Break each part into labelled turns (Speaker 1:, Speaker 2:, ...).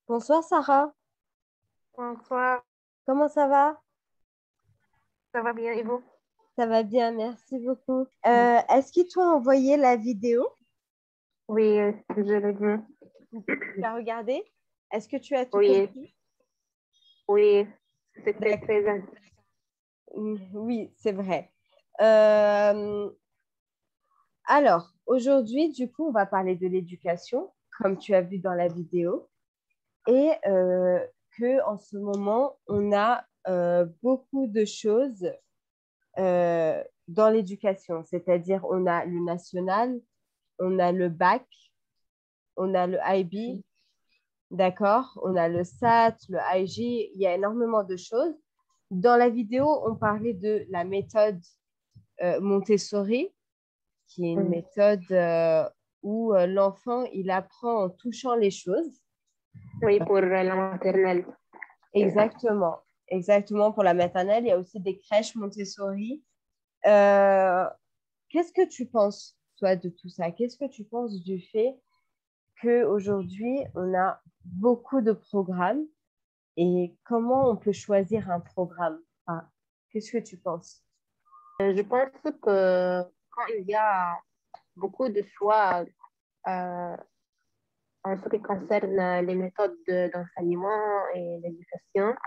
Speaker 1: Bonsoir Sarah,
Speaker 2: Bonsoir,
Speaker 1: comment ça va?
Speaker 2: ça va bien et vous?
Speaker 1: Ça va bien, merci beaucoup. Est-ce qu'ils t'ont envoyé la vidéo?
Speaker 2: Oui, je l'ai vu.
Speaker 1: Tu as regardé? Est-ce que tu as tout
Speaker 2: Oui,
Speaker 1: compris?
Speaker 2: oui, c'était
Speaker 1: D'accord.
Speaker 2: très intéressant.
Speaker 1: Oui, c'est vrai. Euh, alors, aujourd'hui, du coup, on va parler de l'éducation, comme tu as vu dans la vidéo, et que en ce moment, on a beaucoup de choses dans l'éducation, c'est-à-dire on a le national, on a le bac, on a le IB, d'accord? On a le SAT, le IG, il y a énormément de choses. Dans la vidéo, on parlait de la méthode Montessori, qui est une
Speaker 2: Mm.
Speaker 1: méthode où l'enfant, il apprend en touchant les choses.
Speaker 2: Oui, pour la maternelle.
Speaker 1: Exactement, exactement pour la maternelle. Il y a aussi des crèches Montessori. Euh, Qu'est-ce que tu penses, toi, de tout ça? Qu'est-ce que tu penses du fait qu'aujourd'hui, on a beaucoup de programmes et comment on peut choisir un programme? Enfin, qu'est-ce que tu penses?
Speaker 2: Je pense que quand il y a beaucoup de choix euh, en ce qui concerne les méthodes d'enseignement et l'éducation,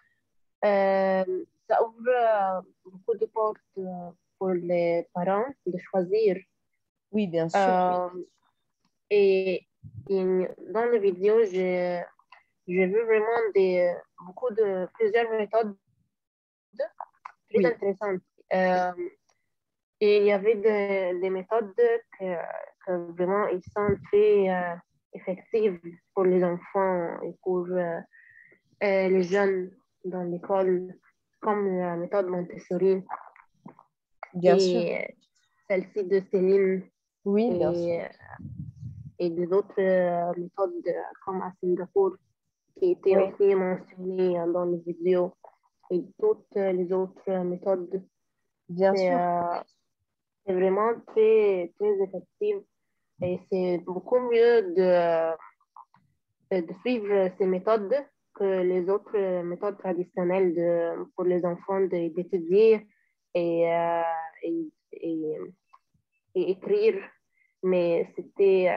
Speaker 2: ça ouvre beaucoup de portes pour les parents de choisir.
Speaker 1: Oui, bien sûr.
Speaker 2: Euh, et, dans la vidéo, j'ai vu vraiment plusieurs méthodes très
Speaker 1: Oui,
Speaker 2: intéressantes. Euh, et il y avait des méthodes que vraiment ils sont très effectives pour les enfants et pour les jeunes dans l'école, comme la méthode Montessori
Speaker 1: bien sûr.
Speaker 2: et celle-ci de Céline
Speaker 1: Oui, bien sûr.
Speaker 2: et, et des autres méthodes comme à Singapour qui étaient
Speaker 1: Oui,
Speaker 2: aussi mentionnées dans les vidéos et toutes les autres méthodes.
Speaker 1: bien
Speaker 2: C'est
Speaker 1: sûr.
Speaker 2: c'est vraiment très, très effectif et c'est beaucoup mieux de suivre ces méthodes que les autres méthodes traditionnelles pour les enfants d'étudier et, et, et, et écrire, mais c'était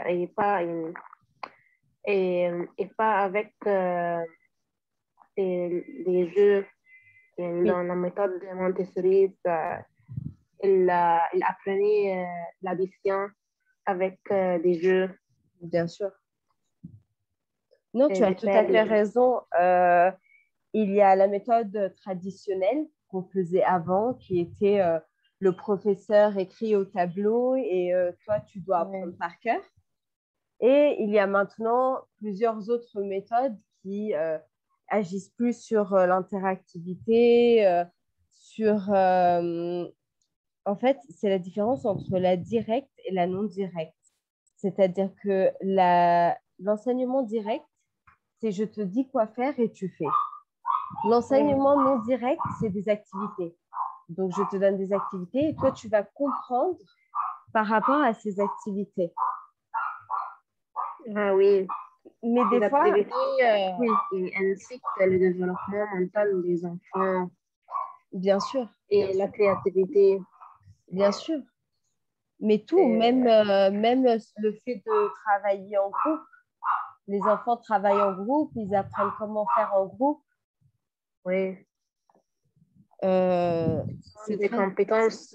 Speaker 2: et pas avec des jeux. Et
Speaker 1: Oui,
Speaker 2: dans la méthode de Montessori, il apprenait l'addition avec des jeux,
Speaker 1: bien sûr. Non, tu as
Speaker 2: des
Speaker 1: tout à fait
Speaker 2: perles.
Speaker 1: raison. Il y a la méthode traditionnelle qu'on faisait avant, qui était le professeur écrit au tableau et toi, tu dois apprendre
Speaker 2: Ouais.
Speaker 1: par cœur. Et il y a maintenant plusieurs autres méthodes qui agissent plus sur l'interactivité, En fait, c'est la différence entre la directe et la non directe. C'est-à-dire que l'enseignement direct, c'est je te dis quoi faire et tu fais.
Speaker 2: Ouais.
Speaker 1: L'enseignement non direct, c'est des activités. Donc, je te donne des activités et toi, tu vas comprendre par rapport à ces activités.
Speaker 2: Ah oui,
Speaker 1: Mais des
Speaker 2: les
Speaker 1: fois,
Speaker 2: activités
Speaker 1: oui,
Speaker 2: incitent le développement mental des enfants
Speaker 1: bien sûr,
Speaker 2: et la créativité.
Speaker 1: bien sûr. Mais tout, même,
Speaker 2: Et,
Speaker 1: même le fait de travailler en groupe, les enfants travaillent en groupe, ils apprennent comment faire en groupe.
Speaker 2: oui,
Speaker 1: Euh,
Speaker 2: ce sont
Speaker 1: c'est
Speaker 2: des
Speaker 1: très,
Speaker 2: compétences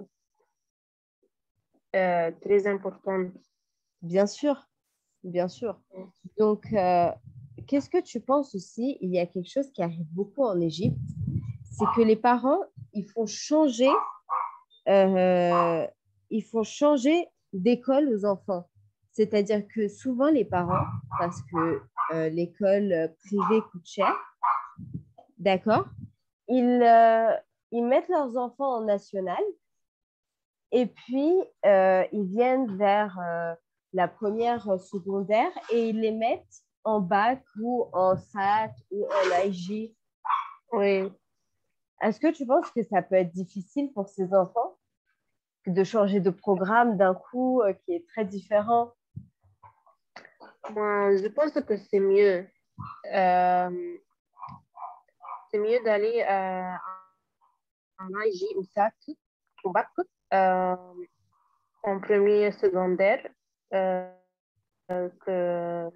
Speaker 2: très importantes.
Speaker 1: bien sûr, bien sûr. Donc, qu'est-ce que tu penses aussi? Il y a quelque chose qui arrive beaucoup en Égypte, c'est que les parents, ils font changer, euh, ils font changer d'école aux enfants. C'est-à-dire que souvent les parents, parce que l'école privée coûte cher, d'accord? Ils, euh, ils mettent leurs enfants en national et puis ils viennent vers la première secondaire et ils les mettent en bac ou en SAT ou en IG.
Speaker 2: Oui,
Speaker 1: Est-ce que tu penses que ça peut être difficile pour ces enfants de changer de programme d'un coup qui est très différent?
Speaker 2: moi, je pense que c'est mieux. euh, c'est mieux d'aller en IG ou SAC, au bac, euh, en premier secondaire, euh, que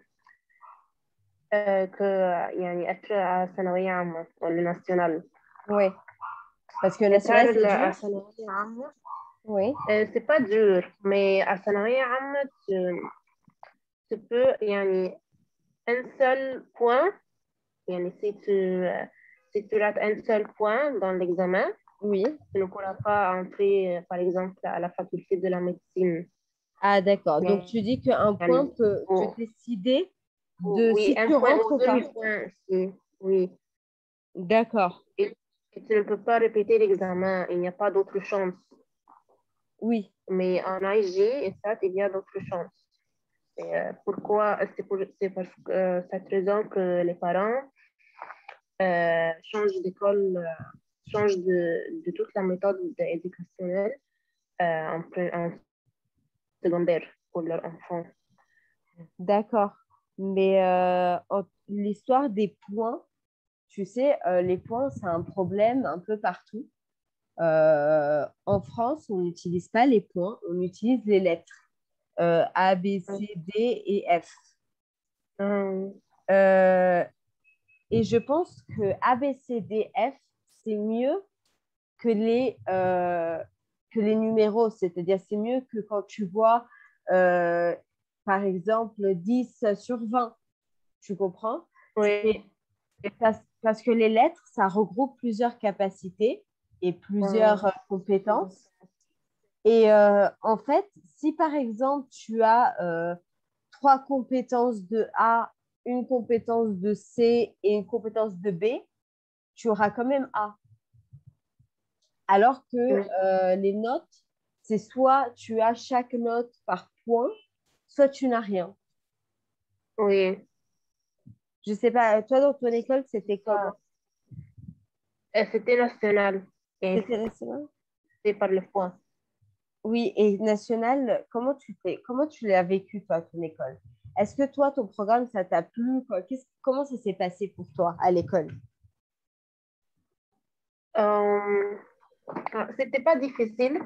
Speaker 2: يعني أكثر ثانوية عامة ولا nationale.
Speaker 1: Oui, parce que national,
Speaker 2: نتعرض
Speaker 1: c'est dur.
Speaker 2: ثانوية عامة.
Speaker 1: Oui,
Speaker 2: C'est pas dur, mais à ثانوية عامة, tu peux يعني un seul point, يعني si tu rates un seul point dans l'examen,
Speaker 1: oui.
Speaker 2: tu ne pourras pas entrer, par exemple, à la faculté de la médecine.
Speaker 1: Ah, d'accord. Donc, tu dis qu'un point
Speaker 2: يعني,
Speaker 1: peut te décider de
Speaker 2: oui,
Speaker 1: si
Speaker 2: un
Speaker 1: tu
Speaker 2: point
Speaker 1: rentres
Speaker 2: ou
Speaker 1: ou pas.
Speaker 2: deux points, oui.
Speaker 1: D'accord.
Speaker 2: Et tu ne peux pas répéter l'examen, il n'y a pas d'autre chance.
Speaker 1: Oui,
Speaker 2: Mais en IG et ça, il y a d'autres chances. Pourquoi? C'est parce que cette raison que les parents changent d'école, changent de toute la méthode éducationnelle en secondaire pour leurs enfants.
Speaker 1: d'accord. Mais l'histoire des points, tu sais, les points, c'est un problème un peu partout. En France, on n'utilise pas les points, on utilise les lettres. A, B, C, D et F. Euh, et je pense que A, B, C, D, F, c'est mieux que les numéros. C'est-à-dire, c'est mieux que quand tu vois, euh, par exemple, 10 sur 20. Tu comprends?
Speaker 2: Oui.
Speaker 1: Parce que les lettres, ça regroupe plusieurs capacités et plusieurs compétences. Et en fait, si par exemple, tu as 3 compétences de A, une compétence de C et une compétence de B, tu auras quand même A. Alors que les notes, c'est soit tu as chaque note par point, soit tu n'as rien.
Speaker 2: Oui.
Speaker 1: Je sais pas, toi dans ton école, c'était comment?
Speaker 2: C'était national. Et
Speaker 1: C'était national?
Speaker 2: c'est par le point.
Speaker 1: Oui, et national, comment tu l'as vécu, toi, ton école? Est-ce que toi, ton programme, ça t'a plu, quoi? Comment ça s'est passé pour toi à l'école?
Speaker 2: C'était pas difficile.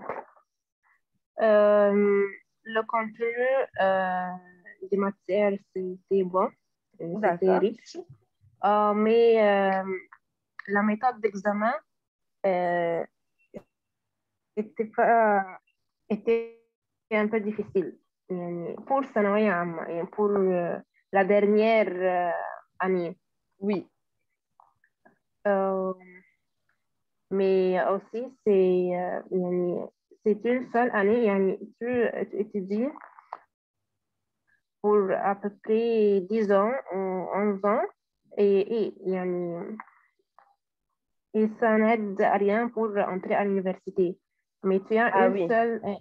Speaker 2: Le contenu des matières, c'était bon, c'était
Speaker 1: D'accord.
Speaker 2: riche. Mais la méthode d'examen euh, était un peu difficile. يعني pour ثانوية عامة, يعني pour la dernière année.
Speaker 1: Oui.
Speaker 2: Euh, mais aussi, يعني, c'est une seule année. يعني, tu étudies pour à peu près 10 ans ou 11 ans et يعني, et ça n'aide à rien pour entrer à l'université. Mais tu as
Speaker 1: Ah oui.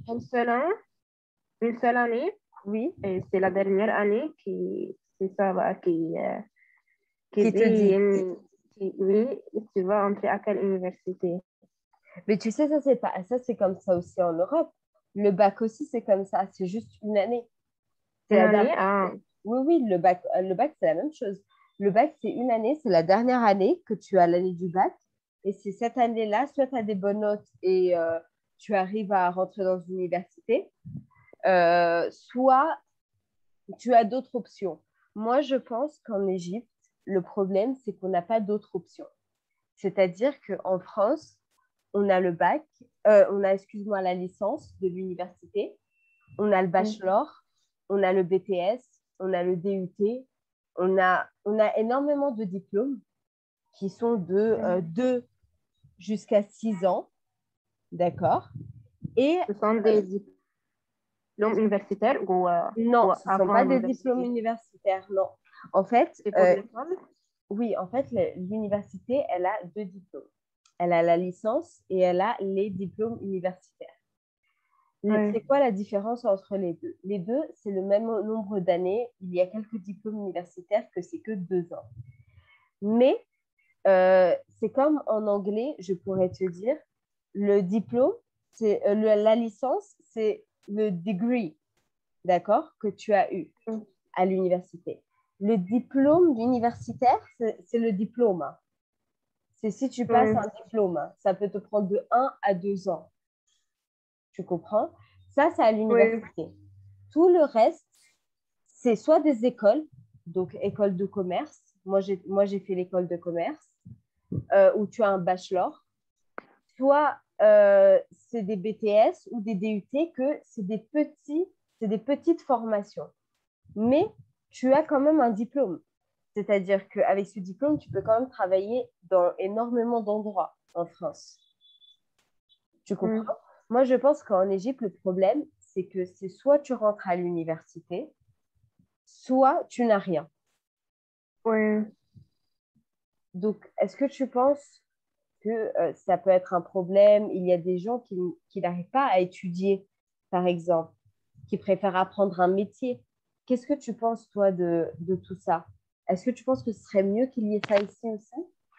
Speaker 2: une seule année,
Speaker 1: Oui.
Speaker 2: et c'est la dernière année c'est ça, bah, qui
Speaker 1: Qui te
Speaker 2: dit
Speaker 1: dit?
Speaker 2: oui, tu vas entrer à quelle université.
Speaker 1: Mais tu sais, ça, c'est comme ça aussi en Europe. Le bac aussi, c'est comme ça. C'est juste une année. C'est
Speaker 2: Une
Speaker 1: la
Speaker 2: année,
Speaker 1: dernière.
Speaker 2: ah,
Speaker 1: Oui, oui, le bac, c'est la même chose. Le bac, c'est une année, c'est la dernière année que tu as l'année du bac. Et c'est cette année-là, soit tu as des bonnes notes et tu arrives à rentrer dans une université, soit tu as d'autres options. Moi, je pense qu'en Égypte, le problème, c'est qu'on n'a pas d'autres options. C'est-à-dire qu'en France, on a le bac, on a, excuse-moi, la licence de l'université, on a le bachelor, on a le BTS, on a le DUT, on a énormément de diplômes qui sont de 2 jusqu'à 6 ans, d'accord? Et
Speaker 2: ce sont des diplômes universitaires
Speaker 1: non,
Speaker 2: ou
Speaker 1: ce ne sont
Speaker 2: avant
Speaker 1: pas des diplômes
Speaker 2: l'université.
Speaker 1: universitaires, non. En fait,
Speaker 2: C'est pour l'école?
Speaker 1: oui, en fait, l'université, elle a 2 diplômes. Elle a la licence et elle a les diplômes universitaires.
Speaker 2: Oui.
Speaker 1: C'est quoi la différence entre les deux? Les deux, c'est le même nombre d'années. Il y a quelques diplômes universitaires que c'est que 2 ans. Mais c'est comme en anglais, je pourrais te dire, le diplôme, c'est la licence, c'est le degree, d'accord, que tu as eu à l'université. Le diplôme universitaire, c'est le diplôme, hein. C'est si tu passes un diplôme, hein. Ça peut te prendre de 1 à 2 ans. Tu comprends? Ça, c'est à
Speaker 2: Oui.
Speaker 1: l'université. Tout le reste, c'est soit des écoles, donc école de commerce. Moi, j'ai fait l'école de commerce, où tu as un bachelor. Soit c'est des BTS ou des DUT, que c'est des petites formations. Mais tu as quand même un diplôme. C'est-à-dire qu'avec ce diplôme, tu peux quand même travailler dans énormément d'endroits en France. Tu comprends?
Speaker 2: Mm.
Speaker 1: Moi, je pense qu'en Égypte, le problème, c'est que c'est soit tu rentres à l'université, soit tu n'as rien.
Speaker 2: Oui.
Speaker 1: Donc, est-ce que tu penses que ça peut être un problème? Il y a des gens qui n'arrivent pas à étudier, par exemple, qui préfèrent apprendre un métier. Qu'est-ce que tu penses, toi, de tout ça? Est-ce que tu penses que ce serait mieux qu'il y ait ça ici aussi?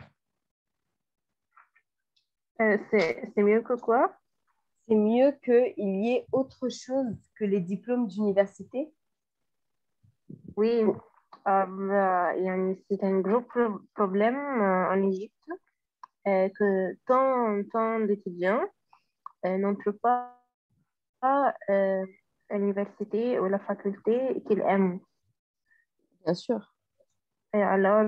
Speaker 2: C'est mieux que quoi?
Speaker 1: C'est mieux qu'il y ait autre chose que les diplômes d'université?
Speaker 2: Oui, c'est un gros problème en Égypte que tant d'étudiants n'entrent pas à l'université ou la faculté qu'ils aiment.
Speaker 1: Bien sûr.
Speaker 2: Et alors,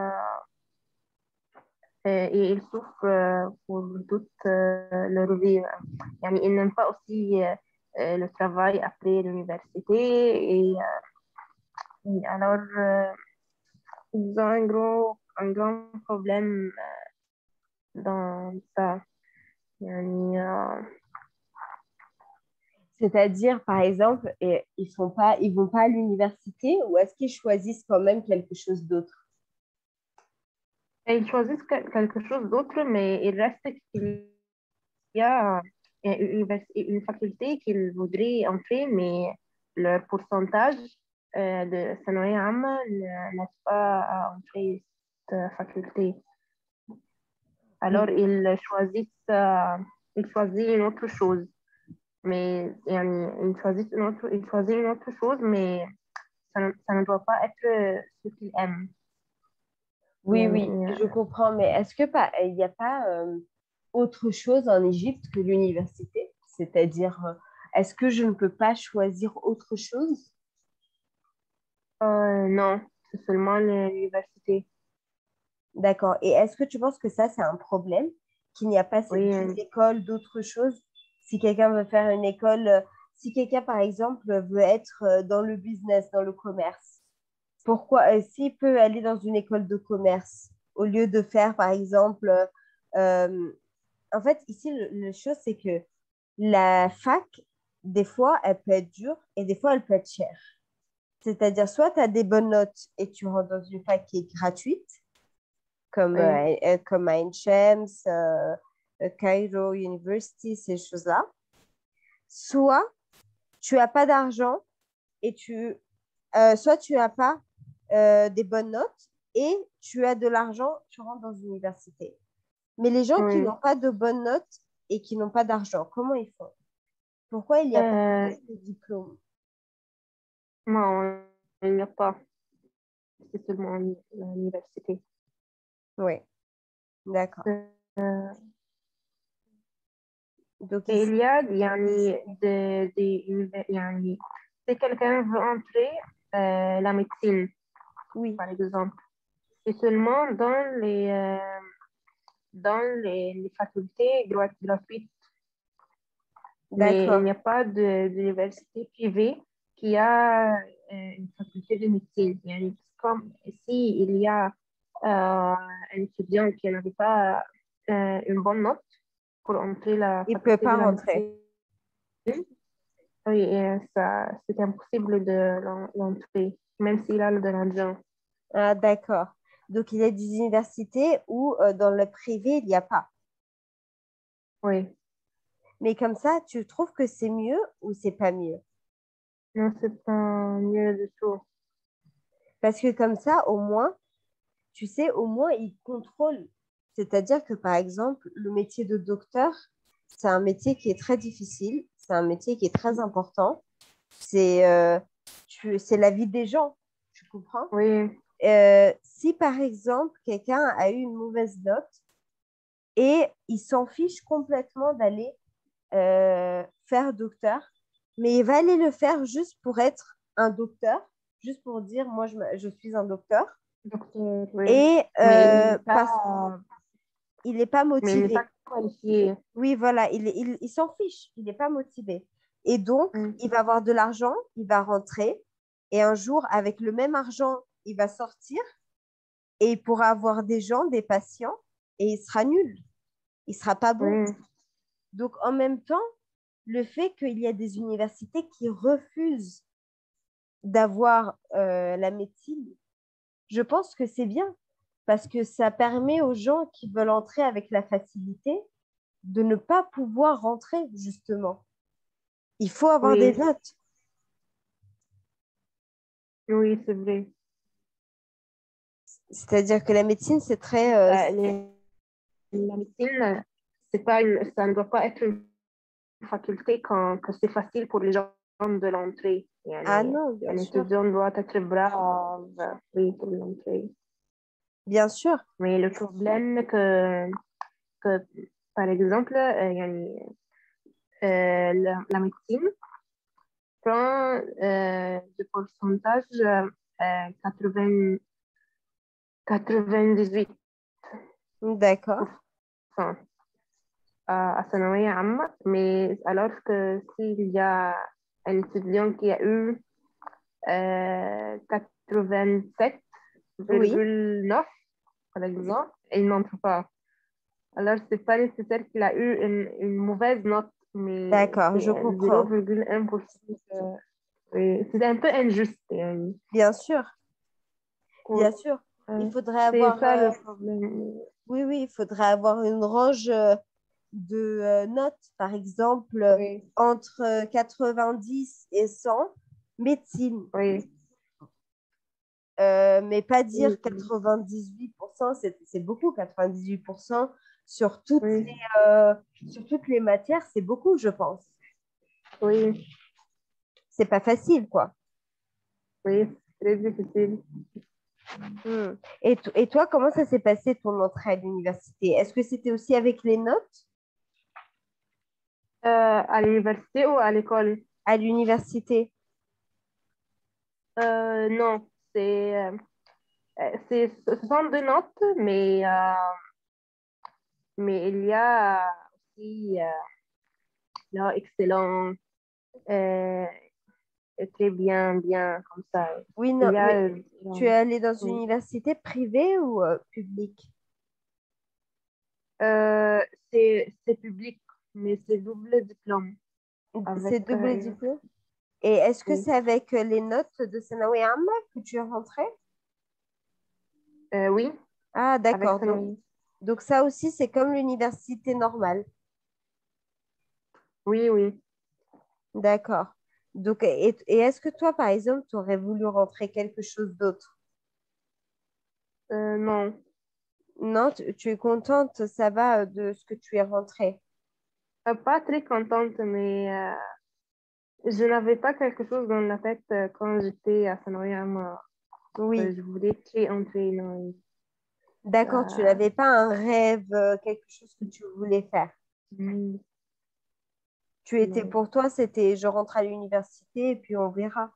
Speaker 2: et ils souffrent pour toute leur vie. Ils n'aiment pas aussi le travail après l'université et alors ils ont un grand problème dans ça. يعني,
Speaker 1: C'est-à-dire, par exemple, ils vont pas à l'université ou est-ce qu'ils choisissent quand même quelque chose d'autre?
Speaker 2: ils choisissent quelque chose d'autre, mais il reste qu'il y a une faculté qu'ils voudraient entrer, mais le pourcentage de ثانوية عامة n'aide pas à entrer cette faculté. Alors, ils choisissent une autre chose. Mais ils choisissent une autre chose, mais ça ne doit pas être ce qu'ils aiment.
Speaker 1: Oui, oui, je comprends, mais est-ce que pas, il n'y a pas autre chose en Égypte que l'université? C'est-à-dire, est-ce que je ne peux pas choisir autre chose?
Speaker 2: Non, c'est seulement l'université.
Speaker 1: D'accord. Et est-ce que tu penses que ça, c'est un problème, qu'il n'y a pas
Speaker 2: Oui,
Speaker 1: des écoles, d'autres choses? Si quelqu'un veut faire une école, si quelqu'un, par exemple, veut être dans le business, dans le commerce, pourquoi, s'il peut aller dans une école de commerce, au lieu de faire, par exemple, euh, en fait, ici, le chose, c'est que la fac, des fois, elle peut être dure et des fois, elle peut être chère. C'est-à-dire, soit tu as des bonnes notes et tu rentres dans une fac qui est gratuite,
Speaker 2: oui,
Speaker 1: comme à Enchems, Cairo University, ces choses-là. Soit tu n'as pas d'argent et soit tu n'as pas des bonnes notes et tu as de l'argent, tu rentres dans une université. Mais les gens qui
Speaker 2: oui.
Speaker 1: n'ont pas de bonnes notes et qui n'ont pas d'argent, comment ils font? Pourquoi il n'y a pas
Speaker 2: Euh,
Speaker 1: plus de diplômes?
Speaker 2: non, il n'y a pas. C'est seulement l'université.
Speaker 1: Oui, d'accord.
Speaker 2: Euh,
Speaker 1: Donc
Speaker 2: et
Speaker 1: ici,
Speaker 2: il y a si quelqu'un veut entrer la médecine,
Speaker 1: oui,
Speaker 2: par exemple, c'est seulement dans les facultés gratuites. Mais il
Speaker 1: d'accord.
Speaker 2: n'y a pas d'université privée qui a une faculté de médecine. Comme si il y a un étudiant qui n'avait pas une bonne note pour entrer la
Speaker 1: Il ne peut
Speaker 2: faculté de
Speaker 1: pas
Speaker 2: la
Speaker 1: rentrer.
Speaker 2: médecine, oui, et ça, c'est impossible de l'entrer, même s'il a de l'argent.
Speaker 1: Ah, d'accord. Donc il y a des universités où dans le privé, il n'y a pas.
Speaker 2: Oui,
Speaker 1: Mais comme ça, tu trouves que c'est mieux ou c'est pas mieux?
Speaker 2: non, c'est pas mieux du tout.
Speaker 1: Parce que comme ça, au moins, tu sais, au moins, ils contrôlent. C'est-à-dire que, par exemple, le métier de docteur, c'est un métier qui est très difficile, c'est un métier qui est très important. C'est c'est la vie des gens. Tu comprends?
Speaker 2: Oui,
Speaker 1: Si par exemple, quelqu'un a eu une mauvaise note et il s'en fiche complètement d'aller faire docteur, mais il va aller le faire juste pour être un docteur, juste pour dire, moi, je suis un docteur.
Speaker 2: docteur, oui.
Speaker 1: Et
Speaker 2: Mais il n'est
Speaker 1: parce
Speaker 2: pas,
Speaker 1: qu'il n'est pas
Speaker 2: mais il n'est pas
Speaker 1: motivé.
Speaker 2: qualifié.
Speaker 1: Oui, voilà, il s'en fiche, il n'est pas motivé. Et donc,
Speaker 2: Mm.
Speaker 1: il va avoir de l'argent, il va rentrer, et un jour, avec le même argent, il va sortir et il pourra avoir des gens, des patients, et il sera nul, il sera pas bon.
Speaker 2: Oui,
Speaker 1: Donc, en même temps, le fait qu'il y a des universités qui refusent d'avoir la médecine, je pense que c'est bien parce que ça permet aux gens qui veulent entrer avec la facilité de ne pas pouvoir rentrer, justement. Il faut avoir des
Speaker 2: oui,
Speaker 1: notes.
Speaker 2: oui, c'est vrai.
Speaker 1: C'est-à-dire que la médecine, c'est très...
Speaker 2: La médecine, ça ne doit pas être une faculté que c'est facile pour les gens de l'entrée.
Speaker 1: Ah
Speaker 2: Yani,
Speaker 1: non, bien
Speaker 2: un
Speaker 1: sûr.
Speaker 2: étudiant doit être brave, oui, pour l'entrée.
Speaker 1: Bien sûr.
Speaker 2: Mais le problème que par exemple, yani, la médecine prend du pourcentage 80, 98%
Speaker 1: D'accord.
Speaker 2: ثانوية عامة. Mais alors que s'il y a un étudiant qui a eu 87,9
Speaker 1: Oui,
Speaker 2: par exemple, il n'entre pas. Alors, c'est pas nécessaire qu'il a eu une mauvaise note, mais
Speaker 1: d'accord,
Speaker 2: c'est
Speaker 1: je comprends.
Speaker 2: 0,1%. Oui, c'est un peu injuste.
Speaker 1: Bien sûr,
Speaker 2: Cool.
Speaker 1: bien sûr. Il
Speaker 2: Euh,
Speaker 1: faudrait
Speaker 2: c'est
Speaker 1: avoir...
Speaker 2: ça le problème.
Speaker 1: oui, oui, il faudrait avoir une range de notes, par exemple,
Speaker 2: Oui,
Speaker 1: entre 90 et 100, médecine.
Speaker 2: oui,
Speaker 1: Mais pas dire
Speaker 2: oui,
Speaker 1: 98%, c'est beaucoup, 98%
Speaker 2: oui,
Speaker 1: sur toutes les matières, c'est beaucoup, je pense.
Speaker 2: oui,
Speaker 1: C'est pas facile, quoi.
Speaker 2: oui, c'est très difficile.
Speaker 1: Hmm. Et toi, comment ça s'est passé ton entrée à l'université? Est-ce que c'était aussi avec les notes
Speaker 2: À l'université ou à l'école?
Speaker 1: à l'université?
Speaker 2: Non, ce sont des notes, mais il y a aussi là, excellent, euh, très bien, bien, comme ça.
Speaker 1: Oui,
Speaker 2: Il
Speaker 1: non,
Speaker 2: y a,
Speaker 1: mais tu es allé dans une
Speaker 2: oui.
Speaker 1: université privée ou publique?
Speaker 2: Euh, c'est public, mais c'est double diplôme avec,
Speaker 1: C'est double diplôme. Et est-ce que
Speaker 2: oui.
Speaker 1: c'est avec les notes de Sanawi Amma que tu es rentrée?
Speaker 2: Oui,
Speaker 1: Ah,
Speaker 2: avec
Speaker 1: d'accord.
Speaker 2: Sanofi.
Speaker 1: Donc ça aussi, c'est comme l'université normale.
Speaker 2: Oui, oui.
Speaker 1: D'accord. Donc, et est-ce que toi, par exemple, tu aurais voulu rentrer quelque chose d'autre?
Speaker 2: Non.
Speaker 1: Non, tu es contente, ça va de ce que tu es rentrée.
Speaker 2: Pas très contente, mais je n'avais pas quelque chose dans la tête quand j'étais à Sanoyama.
Speaker 1: Oui,
Speaker 2: Je voulais très entrer dans
Speaker 1: d'accord, tu
Speaker 2: ça.
Speaker 1: n'avais pas un rêve, quelque chose que tu voulais faire.
Speaker 2: Hmm,
Speaker 1: Tu étais
Speaker 2: non.
Speaker 1: pour toi, c'était je rentre à l'université et puis on verra.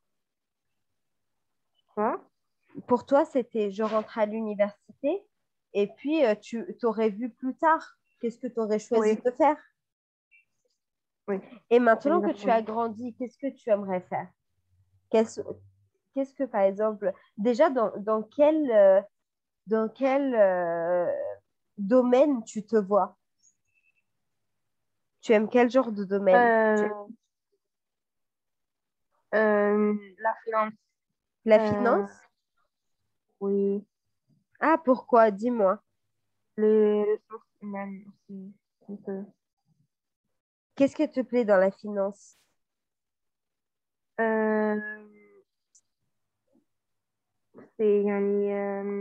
Speaker 2: Quoi?
Speaker 1: Pour toi, c'était je rentre à l'université et puis tu t'aurais vu plus tard. Qu'est-ce que tu aurais choisi
Speaker 2: Oui,
Speaker 1: de faire?
Speaker 2: oui,
Speaker 1: Et maintenant que tu
Speaker 2: exactement.
Speaker 1: as grandi, qu'est-ce que tu aimerais faire? Qu'est-ce qu'est-ce que, par exemple, déjà, dans quel domaine tu te vois? Tu aimes quel genre de domaine?
Speaker 2: Euh, la finance,
Speaker 1: La
Speaker 2: euh,
Speaker 1: finance?
Speaker 2: oui,
Speaker 1: Ah, pourquoi? Dis-moi.
Speaker 2: les ressources humaines aussi, un peu.
Speaker 1: Qu'est-ce qui te plaît dans la finance?
Speaker 2: Euh, c'est يعني,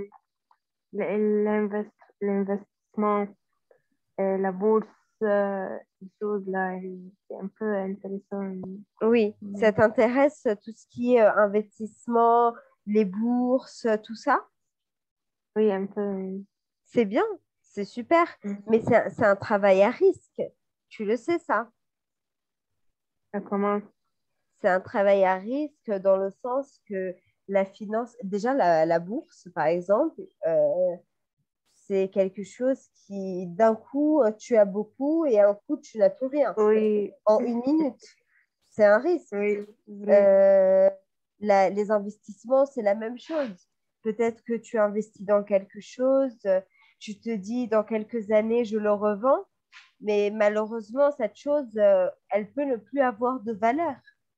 Speaker 2: l'investissement, la bourse, des choses là, c'est un peu intéressant.
Speaker 1: Oui, ça
Speaker 2: Mm.
Speaker 1: t'intéresse tout ce qui est investissement, les bourses, tout ça.
Speaker 2: Oui, un peu.
Speaker 1: C'est bien, c'est super,
Speaker 2: Mhm.
Speaker 1: mais c'est un travail à risque. Tu le sais, ça.
Speaker 2: Ça commence.
Speaker 1: C'est un travail à risque dans le sens que la finance, déjà la bourse, par exemple, c'est quelque chose qui, d'un coup, tu as beaucoup et un coup, tu n'as plus rien.
Speaker 2: Oui,
Speaker 1: En une minute, c'est un risque.
Speaker 2: oui, vrai.
Speaker 1: Euh, les investissements, c'est la même chose. Peut-être que tu investis dans quelque chose, tu te dis dans quelques années, je le revends, mais malheureusement, cette chose, elle peut ne plus avoir de valeur.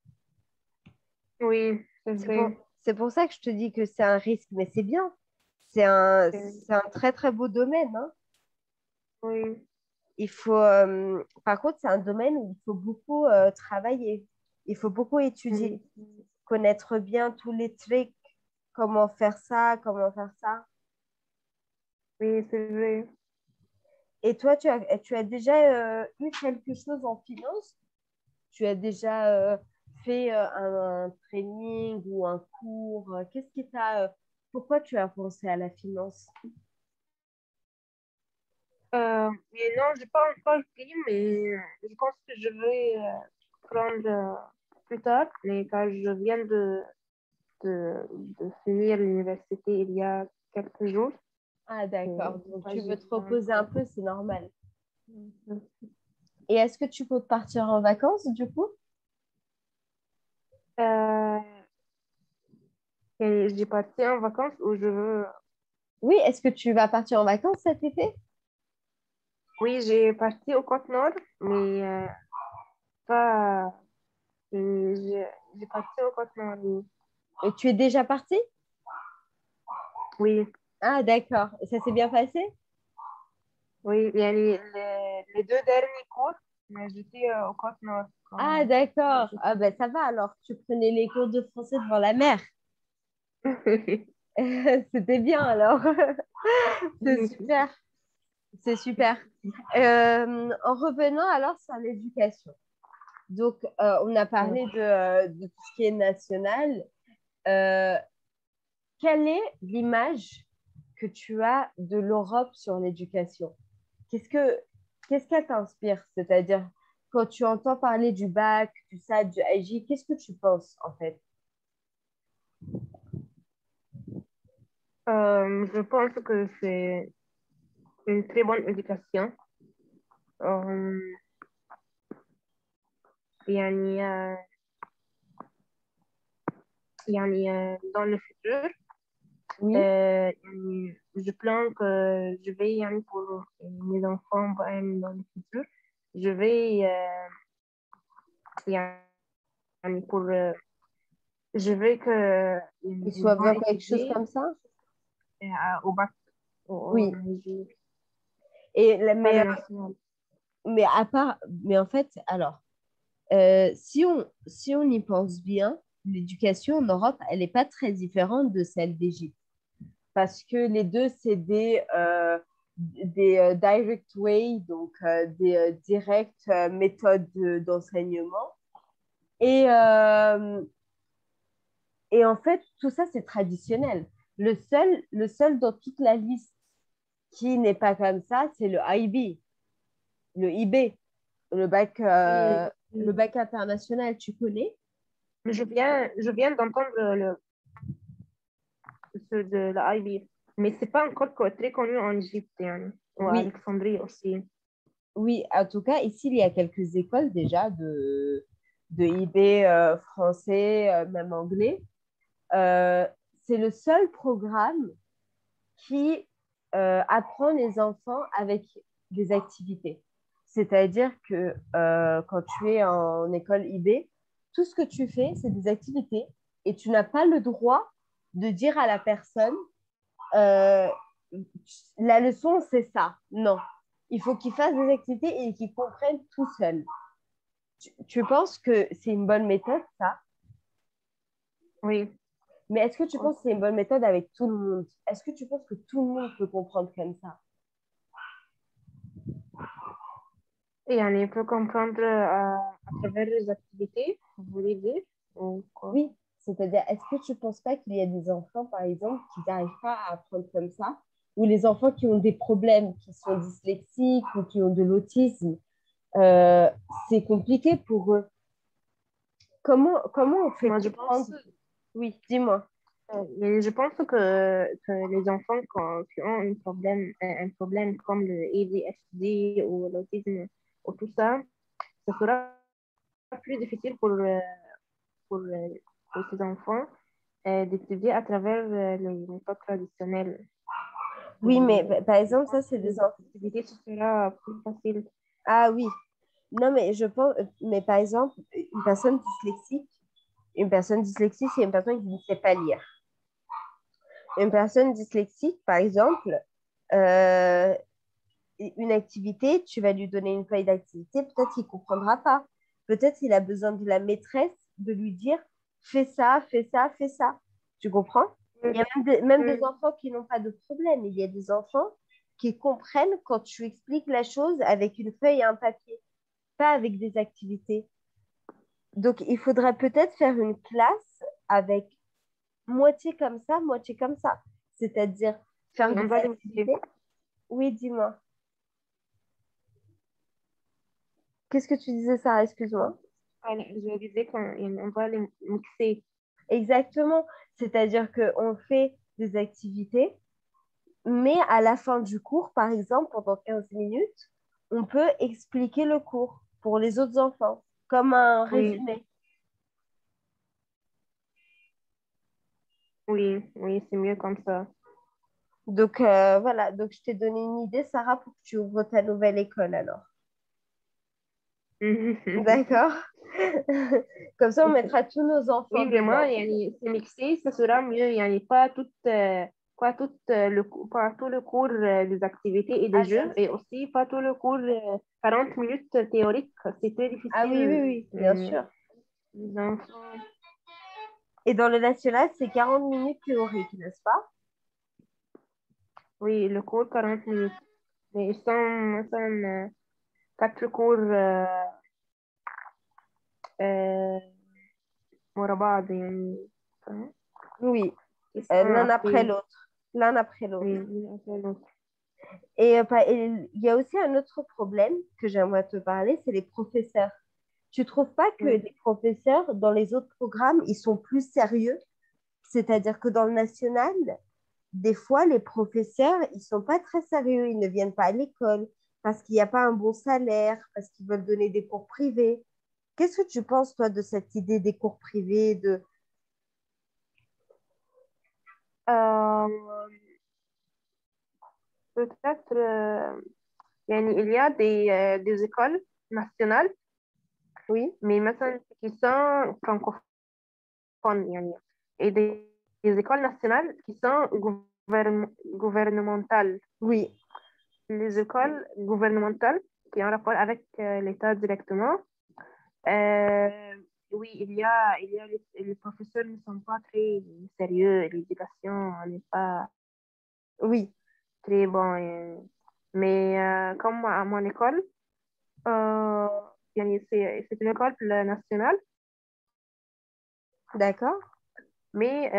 Speaker 2: Oui, c'est
Speaker 1: C'est
Speaker 2: vrai.
Speaker 1: c'est pour ça que je te dis que c'est un risque, mais c'est bien.
Speaker 2: C'est-
Speaker 1: C'est un très, très beau domaine, hein.
Speaker 2: Oui.
Speaker 1: Par contre, c'est un domaine où il faut beaucoup travailler. Il faut beaucoup étudier,
Speaker 2: Mhm.
Speaker 1: connaître bien tous les tricks, comment faire ça, comment faire ça.
Speaker 2: Oui, c'est vrai.
Speaker 1: Et toi, tu as déjà eu quelque chose en finance? Tu as déjà fait un training ou un cours? Qu'est-ce qui pourquoi tu as pensé à la finance?
Speaker 2: Mais non, j'ai pas encore pris, mais je pense que je vais prendre plus tard. Mais quand je viens de, de finir l'université il y a quelques jours,
Speaker 1: Ah,
Speaker 2: et
Speaker 1: d'accord.
Speaker 2: c'est
Speaker 1: Donc,
Speaker 2: pas
Speaker 1: tu veux
Speaker 2: j'ai
Speaker 1: te
Speaker 2: pas
Speaker 1: reposer un
Speaker 2: encore.
Speaker 1: peu, c'est normal. Et est-ce que tu peux partir en vacances, du coup?
Speaker 2: Euh, et j'ai parti en vacances où je veux.
Speaker 1: Oui, est-ce que tu vas partir en vacances cet été?
Speaker 2: Oui, j'ai parti au Côte-Nord, mais pas. J'ai parti au Côte-Nord, oui.
Speaker 1: Et tu es déjà parti?
Speaker 2: Oui,
Speaker 1: Ah, d'accord. Et ça s'est bien passé?
Speaker 2: oui, il y a les deux derniers cours, mais j'étais au Côte-Nord.
Speaker 1: Ah, d'accord. Ah, ben ça va alors. Tu prenais les cours de français devant la mer. C'était bien alors. C'est super. C'est super. En revenant alors sur l'éducation. Donc, on a parlé de tout ce qui est national. Euh, Quelle est l'image que tu as de l'Europe sur l'éducation? Qu'est-ce que, qu'est-ce qu'elle t'inspire? C'est-à-dire, quand tu entends parler du bac, du SAT, du IG, qu'est-ce que tu penses en fait?
Speaker 2: Je pense que c'est une très bonne éducation. Euh, يعني dans le futur
Speaker 1: Oui,
Speaker 2: je plan que je vais pour mes enfants dans le futur je vais pour je veux que
Speaker 1: ils
Speaker 2: ils
Speaker 1: soient
Speaker 2: vont
Speaker 1: dans quelque chose
Speaker 2: étudier
Speaker 1: comme ça?
Speaker 2: au bac
Speaker 1: Oui.
Speaker 2: au
Speaker 1: Et,
Speaker 2: pas le national.
Speaker 1: mais à part, mais en fait, alors, si on y pense bien, l'éducation en Europe, elle n'est pas très différente de celle d'Égypte. Parce que les deux, c'est des direct way, donc des directes méthodes d'enseignement. Et, euh, et en fait, tout ça, c'est traditionnel. Le seul dans toute la liste qui n'est pas comme ça, c'est le IB, le IB, le bac,
Speaker 2: Oui,
Speaker 1: euh, le
Speaker 2: oui.
Speaker 1: bac international, tu connais?
Speaker 2: Je viens d'entendre ce de la IB, mais c'est pas encore très connu en Égypte ou à
Speaker 1: Oui,
Speaker 2: Alexandrie aussi.
Speaker 1: oui, en tout cas, ici, il y a quelques écoles déjà de IB français, même anglais. Euh, c'est le seul programme qui apprend les enfants avec des activités. C'est-à-dire que quand tu es en école IB, tout ce que tu fais, c'est des activités et tu n'as pas le droit de dire à la personne euh, la leçon, c'est ça. Non. Il faut qu'ils fassent des activités et qu'ils comprennent tout seuls. Tu penses que c'est une bonne méthode, ça?
Speaker 2: Oui.
Speaker 1: Mais est-ce que tu penses que c'est une bonne méthode avec tout le monde? Est-ce que tu penses que tout le monde peut comprendre comme ça?
Speaker 2: Et on peut comprendre à travers les activités, vous voulez dire, ou quoi?
Speaker 1: Oui, C'est-à-dire, est-ce que tu ne penses pas qu'il y a des enfants, par exemple, qui n'arrivent pas à apprendre comme ça, ou les enfants qui ont des problèmes, qui sont dyslexiques ou qui ont de l'autisme, euh, c'est compliqué pour eux. Comment on fait
Speaker 2: Moi, je
Speaker 1: comprendre?
Speaker 2: pense,
Speaker 1: Oui, dis-moi.
Speaker 2: mais je pense que les enfants qui ont un problème comme le ADHD ou l'autisme ou tout ça, ce sera plus difficile pour, euh, pour ces enfants d'étudier à travers les méthodes traditionnelles.
Speaker 1: Oui, mais par
Speaker 2: Je
Speaker 1: exemple,
Speaker 2: pense
Speaker 1: ça, c'est
Speaker 2: que
Speaker 1: des
Speaker 2: les
Speaker 1: enfants.
Speaker 2: activités, ce sera plus facile.
Speaker 1: Ah oui. Non, mais je pense, mais par exemple, une personne dyslexique, c'est une personne qui ne sait pas lire. Une personne dyslexique, par exemple, euh, une activité, tu vas lui donner une feuille d'activité, peut-être qu'il ne comprendra pas. Peut-être qu'il a besoin de la maîtresse de lui dire fais ça, fais ça, fais ça. Tu comprends? Il y a même des
Speaker 2: Mm.
Speaker 1: enfants qui n'ont pas de problème. Il y a des enfants qui comprennent quand tu expliques la chose avec une feuille et un papier, pas avec des activités. Donc, il faudrait peut-être faire une classe avec moitié comme ça, moitié comme ça. C'est-à-dire faire
Speaker 2: Oui, on
Speaker 1: des
Speaker 2: doit les
Speaker 1: activités.
Speaker 2: motiver.
Speaker 1: Oui, dis-moi. Qu'est-ce que tu disais, Sarah? Excuse-moi.
Speaker 2: Voilà, je disais qu'on doit les mixer.
Speaker 1: Exactement. C'est-à-dire qu'on fait des activités, mais à la fin du cours, par exemple, pendant 15 minutes, on peut expliquer le cours pour les autres enfants, comme un
Speaker 2: Oui,
Speaker 1: résumé.
Speaker 2: oui, oui, c'est mieux comme ça.
Speaker 1: Donc, voilà. Donc, je t'ai donné une idée, Sarah, pour que tu ouvres ta nouvelle école alors. D'accord? Comme ça, on mettra tous nos enfants
Speaker 2: Oui, vraiment,
Speaker 1: dedans.
Speaker 2: c'est mixé, ça sera mieux. Pas pas tout le cours des activités et
Speaker 1: Ah,
Speaker 2: des
Speaker 1: bien
Speaker 2: jeux, et
Speaker 1: sûr.
Speaker 2: aussi pas tout le cours 40 minutes théoriques. C'est très
Speaker 1: Ah oui, oui,
Speaker 2: difficile.
Speaker 1: oui, bien sûr.
Speaker 2: Les enfants.
Speaker 1: Et dans le national, c'est 40 minutes théoriques, n'est-ce pas?
Speaker 2: Oui, le cours 40 minutes. Mais ils sont مثلا 4 cours آه، ورا بعض يعني فاهم؟
Speaker 1: Oui,
Speaker 2: Ils sont
Speaker 1: l'un après
Speaker 2: après,
Speaker 1: l'autre. L'un après l'autre.
Speaker 2: oui, l'un après l'autre.
Speaker 1: Et il y a aussi un autre problème que j'aimerais te parler, c'est les professeurs. Tu trouves pas que
Speaker 2: Oui.
Speaker 1: les professeurs, dans les autres programmes, ils sont plus sérieux? C'est-à-dire que dans le national, des fois, les professeurs, ils sont pas très sérieux. Ils ne viennent pas à l'école parce qu'il n'y a pas un bon salaire, parce qu'ils veulent donner des cours privés. Qu'est-ce que tu penses, toi, de cette idée des cours privés, de...
Speaker 2: Euh, peut-être يعني il y a des écoles nationales
Speaker 1: Oui,
Speaker 2: mais مثلا qui sont francophones يعني et des écoles nationales qui sont gouvernementales.
Speaker 1: oui,
Speaker 2: Les écoles gouvernementales qui ont rapport avec l'État directement. Euh, oui, les professeurs ne sont pas très sérieux, l'éducation n'est pas
Speaker 1: oui,
Speaker 2: très bon. Mais comme à mon école, euh, يعني c'est une école nationale,
Speaker 1: d'accord.
Speaker 2: mais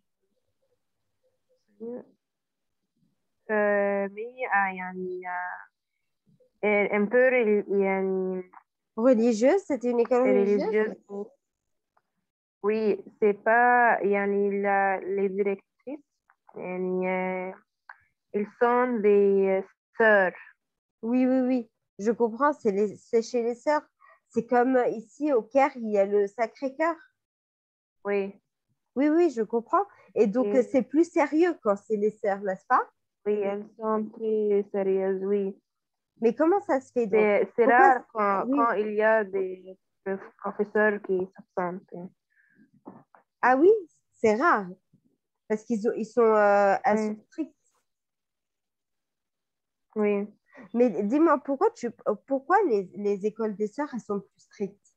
Speaker 2: يعني un peu يعني
Speaker 1: Religieuse, c'était une école religieuse?
Speaker 2: religieuse. Oui, c'est pas يعني les directrices يعني ils sont des sœurs.
Speaker 1: Oui, oui, oui, je comprends, c'est chez les sœurs. C'est comme ici au Caire, il y a le Sacré-Cœur.
Speaker 2: Oui,
Speaker 1: Oui, oui, je comprends. Et donc,
Speaker 2: et,
Speaker 1: c'est plus sérieux quand c'est les sœurs, n'est-ce pas?
Speaker 2: oui, elles sont très sérieuses, oui.
Speaker 1: Mais comment ça se fait donc?
Speaker 2: C'est
Speaker 1: Pourquoi?
Speaker 2: rare quand
Speaker 1: Oui.
Speaker 2: il y a des professeurs qui s'absentent.
Speaker 1: Ah oui, c'est rare parce ils sont assez
Speaker 2: Oui,
Speaker 1: stricts.
Speaker 2: oui.
Speaker 1: Mais dis-moi, pourquoi les écoles des sœurs, elles sont plus strictes,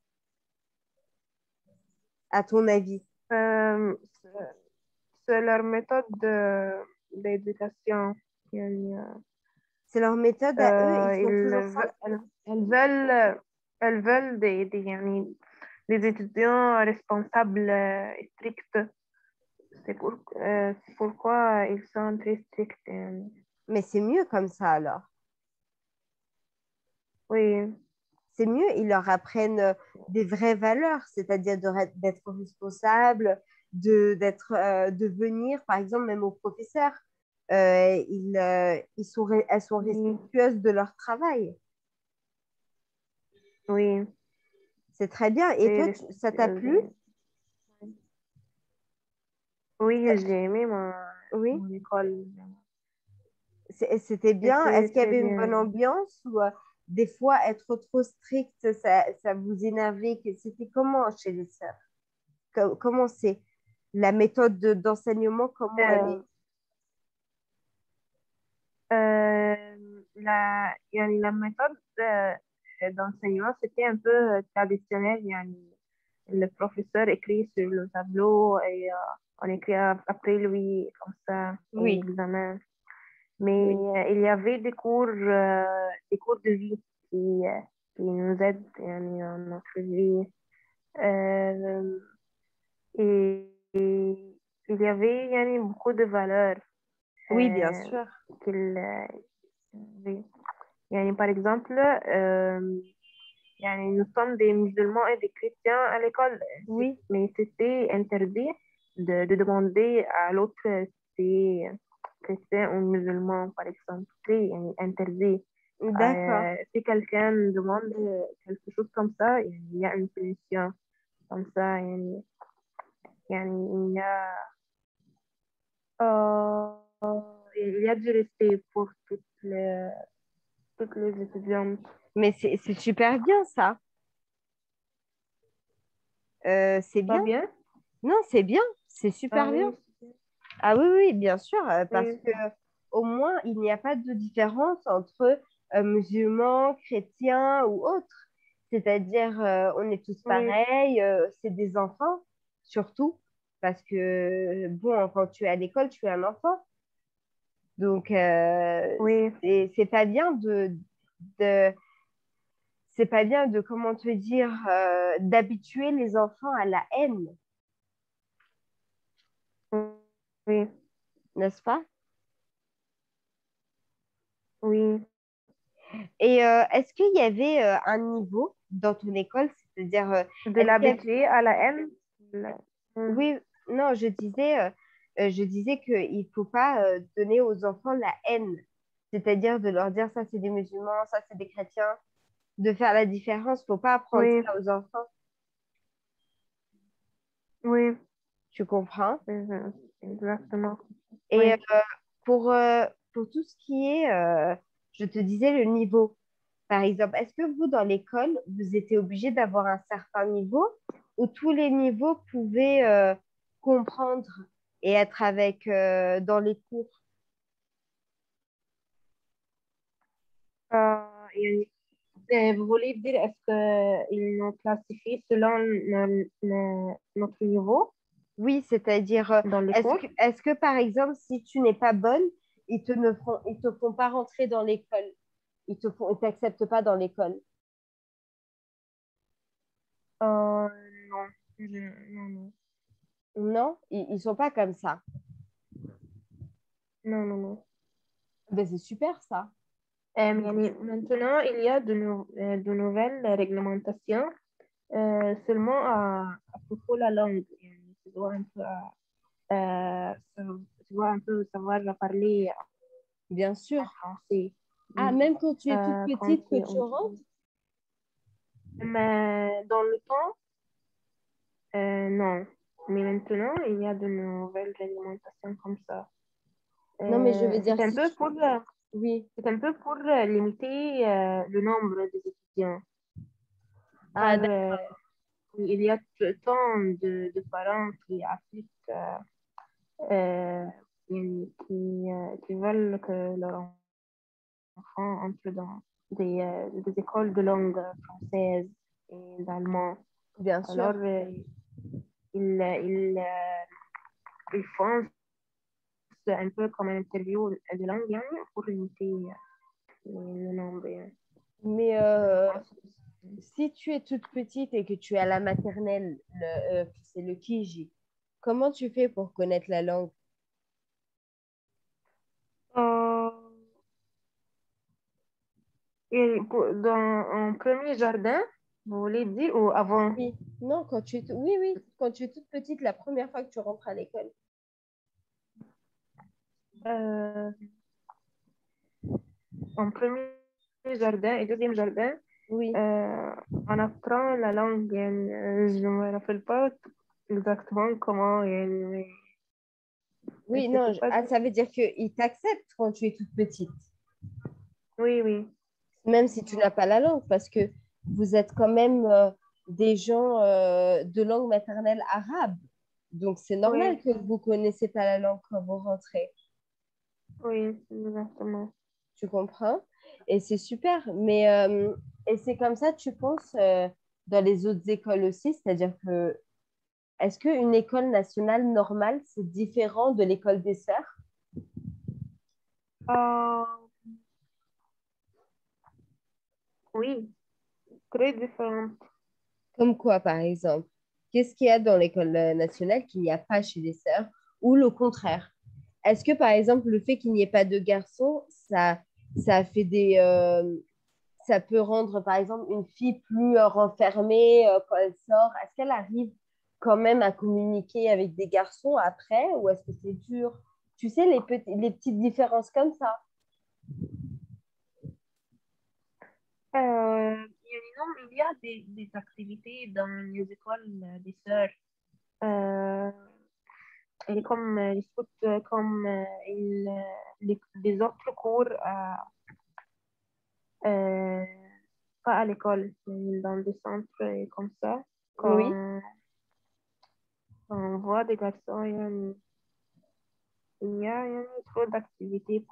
Speaker 1: à ton avis?
Speaker 2: Euh, c'est c'est leur méthode d'éducation. يعني,
Speaker 1: C'est leur méthode à eux, ils sont toujours ça.
Speaker 2: elles veulent يعني des étudiants responsables et stricts. C'est pourquoi ils sont très stricts.
Speaker 1: Mais c'est mieux comme ça alors.
Speaker 2: Oui,
Speaker 1: C'est mieux, ils leur apprennent des vraies valeurs, c'est-à-dire d'être responsable, de venir, par exemple, même aux professeurs, elles sont
Speaker 2: oui,
Speaker 1: respectueuses de leur travail.
Speaker 2: oui.
Speaker 1: C'est très bien. Et
Speaker 2: Très
Speaker 1: toi, ça t'a plu?
Speaker 2: respectueuses. Oui, j'ai aimé
Speaker 1: Oui,
Speaker 2: mon école.
Speaker 1: c'était bien.
Speaker 2: C'était
Speaker 1: Est-ce qu'il y
Speaker 2: très
Speaker 1: avait une
Speaker 2: bien.
Speaker 1: bonne ambiance ou des fois être trop strict, ça vous énervait? C'était comment chez les sœurs? Comment c'est? La méthode d'enseignement, comment elle
Speaker 2: Euh,
Speaker 1: est?
Speaker 2: la méthode d'enseignement, c'était un peu traditionnel. Le professeur écrit sur le tableau et on écrit après lui, comme ça, et
Speaker 1: Oui,
Speaker 2: examen. Mais
Speaker 1: oui.
Speaker 2: il y avait des cours de vie qui nous aident dans notre vie. Euh, et il y avait beaucoup de valeurs
Speaker 1: Oui, bien
Speaker 2: euh,
Speaker 1: sûr.
Speaker 2: qu'il oui. Par exemple, nous sommes des musulmans et des chrétiens à l'école,
Speaker 1: Oui,
Speaker 2: mais c'était interdit de demander à l'autre si c'est chrétien ou musulman, par exemple. C'est interdit.
Speaker 1: d'accord.
Speaker 2: Si quelqu'un demande quelque chose comme ça, il y a une punition comme ça. Il y a, euh, il y a du respect pour toutes les étudiantes.
Speaker 1: Mais c'est super bien ça. C'est
Speaker 2: Pas
Speaker 1: bien.
Speaker 2: bien?
Speaker 1: Non, c'est bien. C'est
Speaker 2: Ah
Speaker 1: super bien.
Speaker 2: oui,
Speaker 1: Ah oui, oui, bien sûr, parce
Speaker 2: oui,
Speaker 1: que au moins, il n'y a pas de différence entre musulmans, chrétiens ou autres. C'est-à-dire, on est tous
Speaker 2: oui,
Speaker 1: pareils, c'est des enfants, surtout, parce que, bon, quand tu es à l'école, tu es un enfant. Donc,
Speaker 2: oui.
Speaker 1: c'est pas bien de, c'est pas bien de, comment te dire, d'habituer les enfants à la haine,
Speaker 2: Oui,
Speaker 1: n'est-ce pas?
Speaker 2: oui.
Speaker 1: Et est-ce qu'il y avait un niveau dans ton école, c'est-à-dire,
Speaker 2: De
Speaker 1: est-ce qu'il y avait...
Speaker 2: l'habituer à la haine. Hmm.
Speaker 1: Oui, non, je disais qu'il ne faut pas donner aux enfants la haine, c'est-à-dire de leur dire ça c'est des musulmans, ça c'est des chrétiens, de faire la différence, il ne faut pas apprendre
Speaker 2: Oui,
Speaker 1: ça aux enfants,
Speaker 2: oui,
Speaker 1: tu comprends?
Speaker 2: mhm, exactement.
Speaker 1: Et
Speaker 2: Oui.
Speaker 1: pour tout ce qui est, je te disais, le niveau. Par exemple, est-ce que vous, dans l'école, vous étiez obligé d'avoir un certain niveau où tous les niveaux pouvaient comprendre et être avec dans les cours?
Speaker 2: Et, vous voulez dire, est-ce qu'ils nous classifient selon notre niveau
Speaker 1: Oui, c'est-à-dire,
Speaker 2: dans le cours?
Speaker 1: est-ce que, par exemple, si tu n'es pas bonne, ils te font pas rentrer dans l'école. Ils t'acceptent pas dans l'école.
Speaker 2: Non. Non, non.
Speaker 1: Non, ils sont pas comme ça.
Speaker 2: Non, non, non.
Speaker 1: Ben, c'est super ça.
Speaker 2: Maintenant, il y a de nouvelles réglementations seulement à propos de la langue. Tu dois un peu, tu dois un peu savoir parler
Speaker 1: Bien
Speaker 2: en
Speaker 1: sûr.
Speaker 2: français.
Speaker 1: Ah,
Speaker 2: Oui.
Speaker 1: même quand tu es toute
Speaker 2: Quand
Speaker 1: petite,
Speaker 2: tu
Speaker 1: que
Speaker 2: es
Speaker 1: tu rentres?
Speaker 2: Mais dans le temps, non. Mais maintenant, il y a de nouvelles réglementations comme ça.
Speaker 1: Non, mais je veux
Speaker 2: C'est
Speaker 1: dire,
Speaker 2: un
Speaker 1: si
Speaker 2: peu
Speaker 1: tu...
Speaker 2: pour,
Speaker 1: Oui.
Speaker 2: c'est un peu pour limiter le nombre des étudiants.
Speaker 1: Ah,
Speaker 2: Car il y a tant de parents qui appliquent, euh, qui veulent que leur enfant entre dans des écoles de langue française et d'allemand.
Speaker 1: bien sûr.
Speaker 2: Alors, ils font un peu comme une interview de langue pour limiter le nombre.
Speaker 1: Mais
Speaker 2: Je pense.
Speaker 1: Si tu es toute petite et que tu es à la maternelle, c'est le KG, comment tu fais pour connaître la langue?
Speaker 2: Euh, en premier jardin, vous voulez dire, ou avant?
Speaker 1: Oui, non, oui, oui, quand tu es toute petite, la première fois que tu rentres à l'école.
Speaker 2: Euh, en premier jardin et deuxième jardin,
Speaker 1: Oui,
Speaker 2: euh, on apprend la langue. Je ne me rappelle pas exactement comment. Mais
Speaker 1: oui, non,
Speaker 2: c'était pas.
Speaker 1: ça veut dire qu'ils t'acceptent quand tu es toute petite,
Speaker 2: Oui, oui.
Speaker 1: même si tu n'as pas la langue, parce que vous êtes quand même des gens de langue maternelle arabe. Donc, c'est normal
Speaker 2: Oui,
Speaker 1: que vous ne connaissez pas la langue quand vous rentrez.
Speaker 2: oui, exactement.
Speaker 1: Tu comprends? Et c'est super. Mais et c'est comme ça, tu penses, dans les autres écoles aussi, c'est-à-dire que est-ce qu'une école nationale normale, c'est différent de l'école des sœurs?
Speaker 2: Euh, oui, très différent.
Speaker 1: Comme quoi, par exemple? Qu'est-ce qu'il y a dans l'école nationale qu'il n'y a pas chez les sœurs? Ou le contraire? Est-ce que, par exemple, le fait qu'il n'y ait pas de garçons, ça fait ça peut rendre, par exemple, une fille plus renfermée quand elle sort? Est-ce qu'elle arrive quand même à communiquer avec des garçons après ou est-ce que c'est dur? Tu sais, les petites différences comme ça.
Speaker 2: Non, il y a des activités dans les écoles des sœurs. Euh, et comme les scouts, comme les autres cours, euh, pas à l'école, mais dans des centres et comme ça.
Speaker 1: Oui,
Speaker 2: Quand on voit des garçons, il y a trop d'activités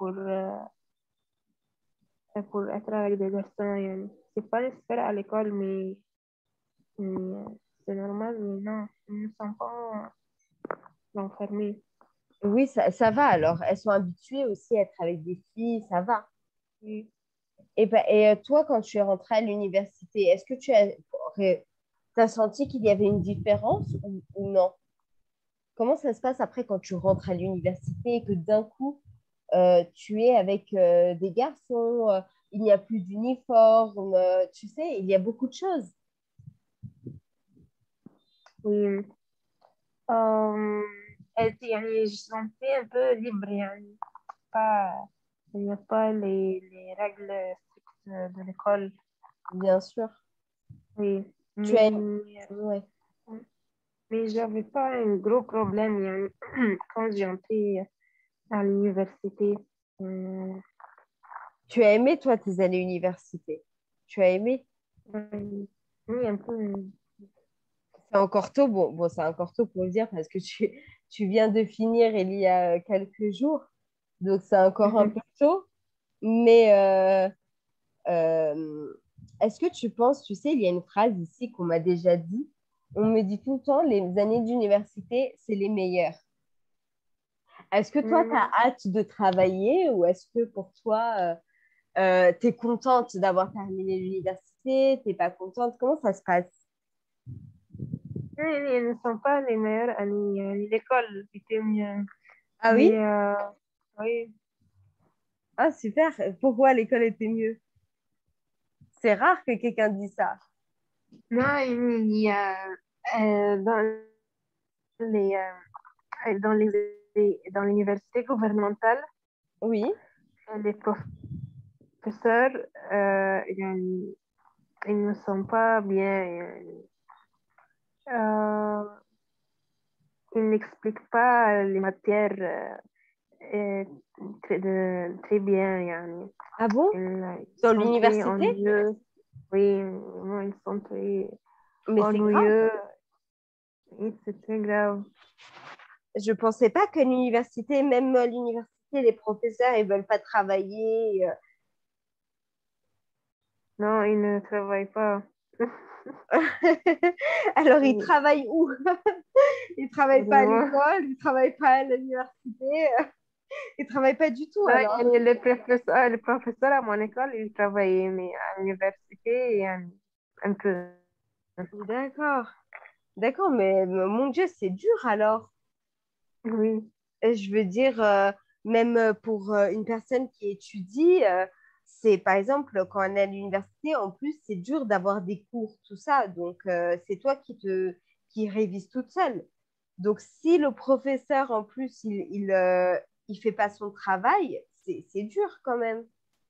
Speaker 2: pour être avec des garçons. C'est pas nécessaire à l'école, mais c'est normal, mais non, ils ne sont pas enfermés.
Speaker 1: oui, ça va alors. Elles sont habituées aussi à être avec des filles, ça va.
Speaker 2: Oui.
Speaker 1: Et toi, quand tu es rentrée à l'université, est-ce que t'as senti qu'il y avait une différence ou non? Comment ça se passe après quand tu rentres à l'université et que d'un coup, tu es avec des garçons, il n'y a plus d'uniforme, tu sais, il y a beaucoup de choses.
Speaker 2: Oui. Euh, je sentais un peu libre, pas, il n'y a pas les règles strictes de l'école.
Speaker 1: Bien sûr.
Speaker 2: Oui,
Speaker 1: Tu as...
Speaker 2: mais,
Speaker 1: ouais.
Speaker 2: mais j'avais pas un gros problème quand j'ai entré à l'université. Euh,
Speaker 1: Tu as aimé, toi, tes années université? Tu as aimé?
Speaker 2: oui, un peu.
Speaker 1: C'est encore tôt, c'est encore tôt pour le dire parce que tu viens de finir il y a quelques jours, donc c'est encore un peu tôt. Mais euh, est-ce que tu penses, tu sais, il y a une phrase ici qu'on m'a déjà dit, on me dit tout le temps, les années d'université, c'est les meilleures. Est-ce que toi, tu as
Speaker 2: Hmm.
Speaker 1: hâte de travailler ou est-ce que pour toi, tu es contente d'avoir terminé l'université, t'es pas contente? Comment ça se passe?
Speaker 2: Oui, oui, elles ne sont pas les meilleures amies. L'école était mieux.
Speaker 1: Ah oui?
Speaker 2: Mais oui,
Speaker 1: Ah, super. Pourquoi l'école était mieux? C'est rare que quelqu'un dise ça.
Speaker 2: non, il y a dans les dans dans l'université gouvernementale,
Speaker 1: Oui.
Speaker 2: les professeurs ils ne sont pas bien. Euh, ils n'expliquent pas les matières euh, très bien.
Speaker 1: Ah bon?
Speaker 2: Ils
Speaker 1: Dans
Speaker 2: sont très
Speaker 1: l'université?
Speaker 2: ennuyeux. Oui, non, ils sont très
Speaker 1: Mais c'est grave.
Speaker 2: ennuyeux. Et c'est très grave.
Speaker 1: Je pensais pas que l'université, même l'université, les professeurs, ils veulent pas travailler.
Speaker 2: Non, ils ne travaillent pas.
Speaker 1: Alors, ils
Speaker 2: Oui,
Speaker 1: travaillent où? Ils travaillent pas à
Speaker 2: vraiment.
Speaker 1: l'école, ils travaillent pas à l'université, ils travaillent pas du tout
Speaker 2: Non,
Speaker 1: alors.
Speaker 2: les professeurs à mon école, ils travaillaient, mais à l'université, un peu.
Speaker 1: D'accord. D'accord, mais mon Dieu, c'est dur alors.
Speaker 2: Oui,
Speaker 1: Je veux dire, même pour une personne qui étudie, c'est par exemple quand on est à l'université, en plus, c'est dur d'avoir des cours, tout ça. Donc, c'est toi qui révise toute seule. Donc, si le professeur, en plus, il fait pas son travail, c'est dur quand même.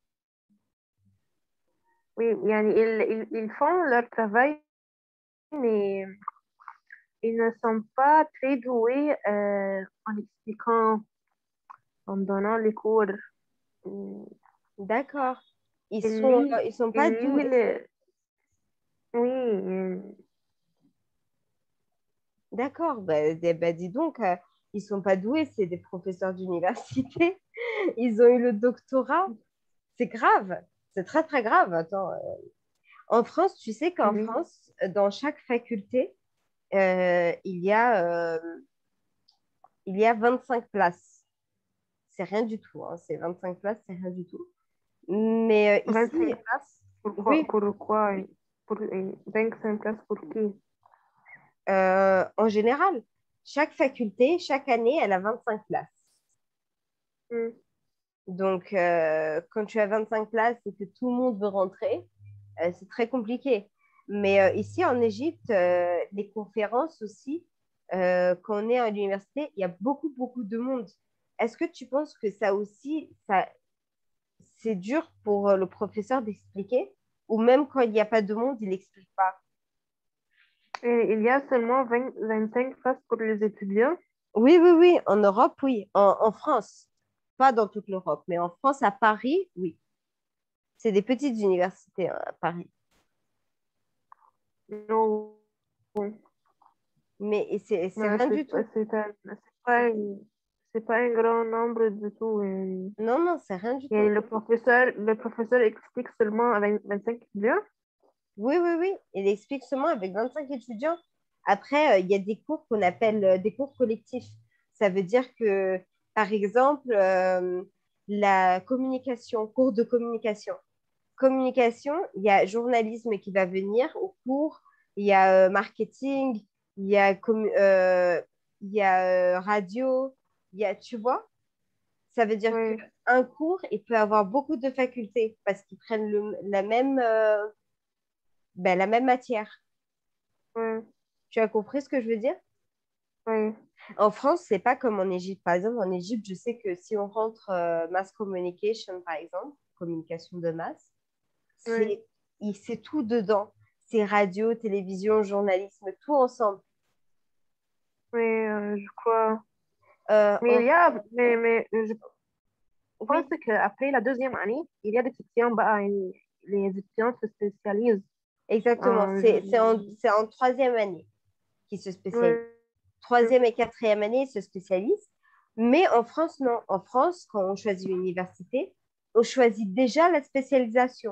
Speaker 2: oui, yani, ils font leur travail, mais ils ne sont pas très doués en expliquant, en donnant les cours. Ils
Speaker 1: D'accord.
Speaker 2: lisent,
Speaker 1: Ils sont pas
Speaker 2: ils lisent
Speaker 1: doués.
Speaker 2: oui,
Speaker 1: D'accord. Bah, dis donc, ils sont pas doués, c'est des professeurs d'université. Ils ont eu le doctorat. C'est grave, c'est très très grave. Attends, en France, tu sais qu'en
Speaker 2: oui,
Speaker 1: France, dans chaque faculté, il y a 25 places. C'est rien du tout, hein. C'est 25 places, c'est rien du tout. Mais ici,
Speaker 2: 25 places. Pourquoi,
Speaker 1: oui,
Speaker 2: pour quoi? 25 places pour qui?
Speaker 1: en général, chaque faculté, chaque année, elle a 25 places.
Speaker 2: Hmm.
Speaker 1: Donc, quand tu as 25 places et que tout le monde veut rentrer, c'est très compliqué. Mais ici en Égypte, les conférences aussi, quand on est à l'université, il y a beaucoup, beaucoup de monde. Est-ce que tu penses que ça aussi, c'est dur pour le professeur d'expliquer? Ou même quand il n'y a pas de monde, il n'explique pas?
Speaker 2: Et il y a seulement 25 places pour les étudiants.
Speaker 1: Oui, oui, oui, en Europe, oui. En France, pas dans toute l'Europe, mais en France, à Paris, oui. C'est des petites universités, hein, à Paris.
Speaker 2: Non,
Speaker 1: Mais c'est
Speaker 2: mais
Speaker 1: rien du tout.
Speaker 2: c'est pas un grand nombre du tout.
Speaker 1: Non, non, c'est rien du
Speaker 2: Et
Speaker 1: tout.
Speaker 2: le professeur explique seulement à 25 étudiants.
Speaker 1: Oui, oui, oui. Il explique seulement avec 25 étudiants. Après, il y a des cours qu'on appelle des cours collectifs. Ça veut dire que, par exemple, la communication, cours de communication. Communication, il y a journalisme qui va venir au cours, il y a marketing, il y a, il y a radio, il y a, tu vois, ça veut dire
Speaker 2: Oui,
Speaker 1: qu'un cours, il peut avoir beaucoup de facultés parce qu'ils prennent la même matière.
Speaker 2: oui,
Speaker 1: Tu as compris ce que je veux dire?
Speaker 2: oui,
Speaker 1: En France, c'est pas comme en Égypte. Par exemple, en Égypte, je sais que si on rentre mass communication, par exemple, communication de masse,
Speaker 2: oui,
Speaker 1: c'est c'est tout dedans. C'est radio, télévision, journalisme, tout ensemble.
Speaker 2: oui, je crois. Mais
Speaker 1: En-
Speaker 2: il y a, je pense
Speaker 1: Oui,
Speaker 2: qu'après la deuxième année, il y a des sections, bah, les étudiants se spécialisent.
Speaker 1: exactement.
Speaker 2: Euh,
Speaker 1: C'est en troisième année qu'ils se spécialisent.
Speaker 2: oui,
Speaker 1: Troisième et quatrième année, ils se spécialisent. Mais en France, non. En France, quand on choisit l'université, on choisit déjà la spécialisation.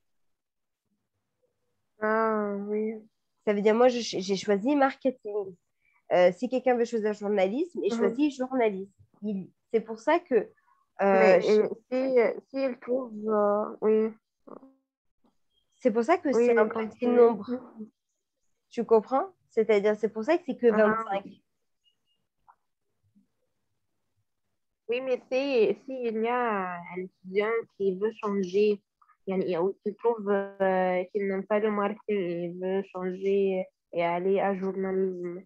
Speaker 2: ah, oui.
Speaker 1: Ça veut dire, moi, j'ai choisi marketing. Si quelqu'un veut choisir journalisme, il
Speaker 2: Mhm.
Speaker 1: choisit journalisme. C'est pour ça que
Speaker 2: Mais
Speaker 1: euh,
Speaker 2: si ils trouvent, oui,
Speaker 1: c'est un
Speaker 2: oui,
Speaker 1: petit
Speaker 2: continue.
Speaker 1: nombre. Tu comprends? C'est-à-dire, c'est pour ça que c'est que
Speaker 2: Ah,
Speaker 1: 25.
Speaker 2: oui, mais s'il y a un étudiant qui veut changer, ou qui trouve qu'il n'aime pas le marketing et veut changer et aller à journalisme.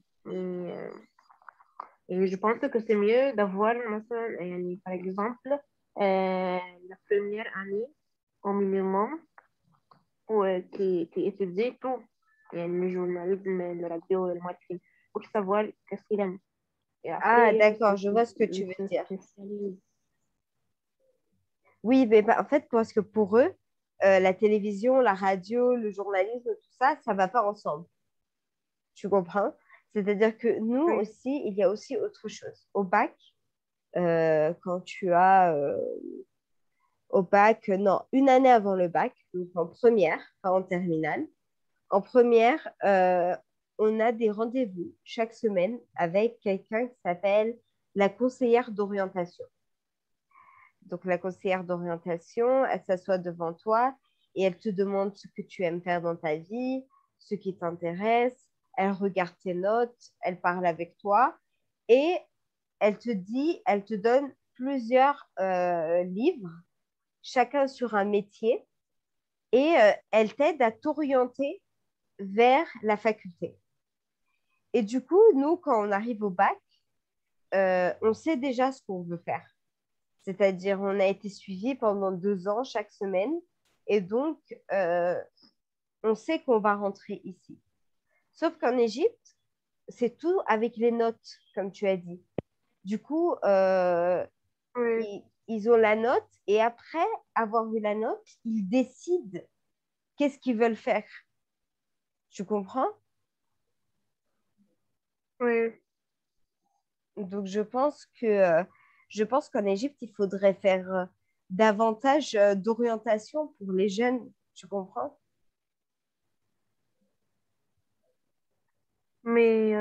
Speaker 2: Et je pense que c'est mieux d'avoir, par exemple, la première année au minimum qui étudie tout, le journalisme, le radio, le marketing, pour savoir qu'est-ce qu'il aime. Et
Speaker 1: Ah,
Speaker 2: après,
Speaker 1: d'accord, je vois ce que tu
Speaker 2: il
Speaker 1: veux
Speaker 2: se
Speaker 1: dire.
Speaker 2: spécialise.
Speaker 1: Oui, mais en fait, parce que pour eux, la télévision, la radio, le journalisme, tout ça, ça va pas ensemble. Tu comprends? C'est-à-dire que nous
Speaker 2: Oui,
Speaker 1: aussi, il y a aussi autre chose. Au bac, quand tu as au bac, non, une année avant le bac, donc en première, pas en terminale. En première, on a des rendez-vous chaque semaine avec quelqu'un qui s'appelle la conseillère d'orientation. Donc, la conseillère d'orientation, elle s'assoit devant toi et elle te demande ce que tu aimes faire dans ta vie, ce qui t'intéresse. Elle regarde tes notes, elle parle avec toi et elle te donne plusieurs livres, chacun sur un métier, et elle t'aide à t'orienter vers la faculté. Et du coup, nous, quand on arrive au bac, on sait déjà ce qu'on veut faire. C'est-à-dire, on a été suivi pendant 2 ans chaque semaine, et donc, on sait qu'on va rentrer ici. Sauf qu'en Égypte, c'est tout avec les notes, comme tu as dit. Du coup,
Speaker 2: Oui,
Speaker 1: ils ont la note et après avoir eu la note, ils décident qu'est-ce qu'ils veulent faire. Tu comprends?
Speaker 2: oui.
Speaker 1: Donc, je pense qu'en Égypte, il faudrait faire davantage d'orientation pour les jeunes. Tu comprends?
Speaker 2: Mais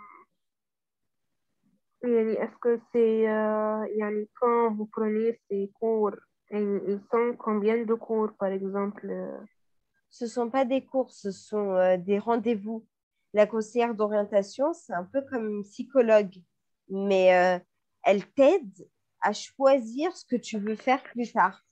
Speaker 2: يعني est-ce que c'est يعني quand vous prenez ces cours, ils sont combien de cours par exemple?
Speaker 1: Ce ne sont pas des cours, ce sont des rendez-vous. La conseillère d'orientation, c'est un peu comme une psychologue, mais elle t'aide à choisir ce que tu veux faire plus tard.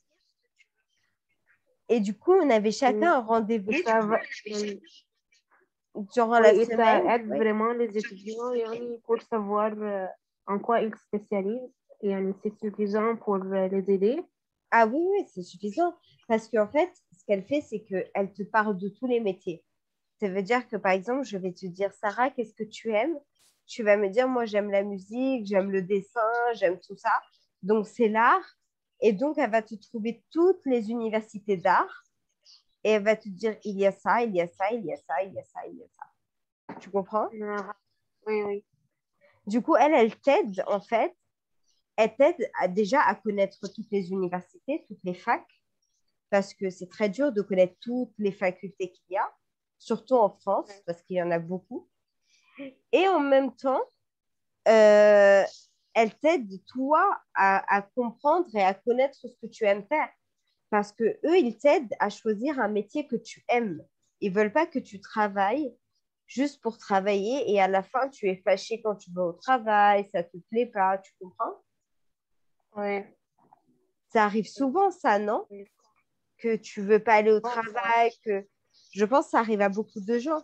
Speaker 1: Et du coup, on avait chacun
Speaker 2: Oui,
Speaker 1: un rendez-vous
Speaker 2: et ça va,
Speaker 1: durant
Speaker 2: oui,
Speaker 1: la
Speaker 2: et ça
Speaker 1: semaine.
Speaker 2: aide
Speaker 1: Oui.
Speaker 2: vraiment les étudiants يعني, pour savoir en quoi ils spécialisent. يعني, c'est suffisant pour les aider.
Speaker 1: Ah oui, oui, c'est suffisant. Parce qu'en fait, ce qu'elle fait, c'est qu'elle te parle de tous les métiers. Ça veut dire que, par exemple, je vais te dire, Sarah, qu'est-ce que tu aimes? Tu vas me dire, moi, j'aime la musique, j'aime le dessin, j'aime tout ça. Donc, c'est l'art. Et donc, elle va te trouver toutes les universités d'art. Et elle va te dire, il y a ça, il y a ça, il y a ça, il y a ça, il y a ça. Tu comprends?
Speaker 2: Ah, oui, oui.
Speaker 1: Du coup, elle t'aide, en fait. Elle t'aide déjà à connaître toutes les universités, toutes les facs, parce que c'est très dur de connaître toutes les facultés qu'il y a, surtout en France, parce qu'il y en a beaucoup. Et en même temps, euh, elle t'aide, toi, à comprendre et à connaître ce que tu aimes faire. Parce que eux, ils t'aident à choisir un métier que tu aimes. Ils veulent pas que tu travailles juste pour travailler et à la fin, tu es fâché quand tu vas au travail, ça te plaît pas, tu comprends?
Speaker 2: Oui,
Speaker 1: Ça arrive souvent, ça, non?
Speaker 2: oui.
Speaker 1: Que tu veux pas aller au
Speaker 2: Bon, ça,
Speaker 1: travail, que je pense que ça arrive à beaucoup de gens.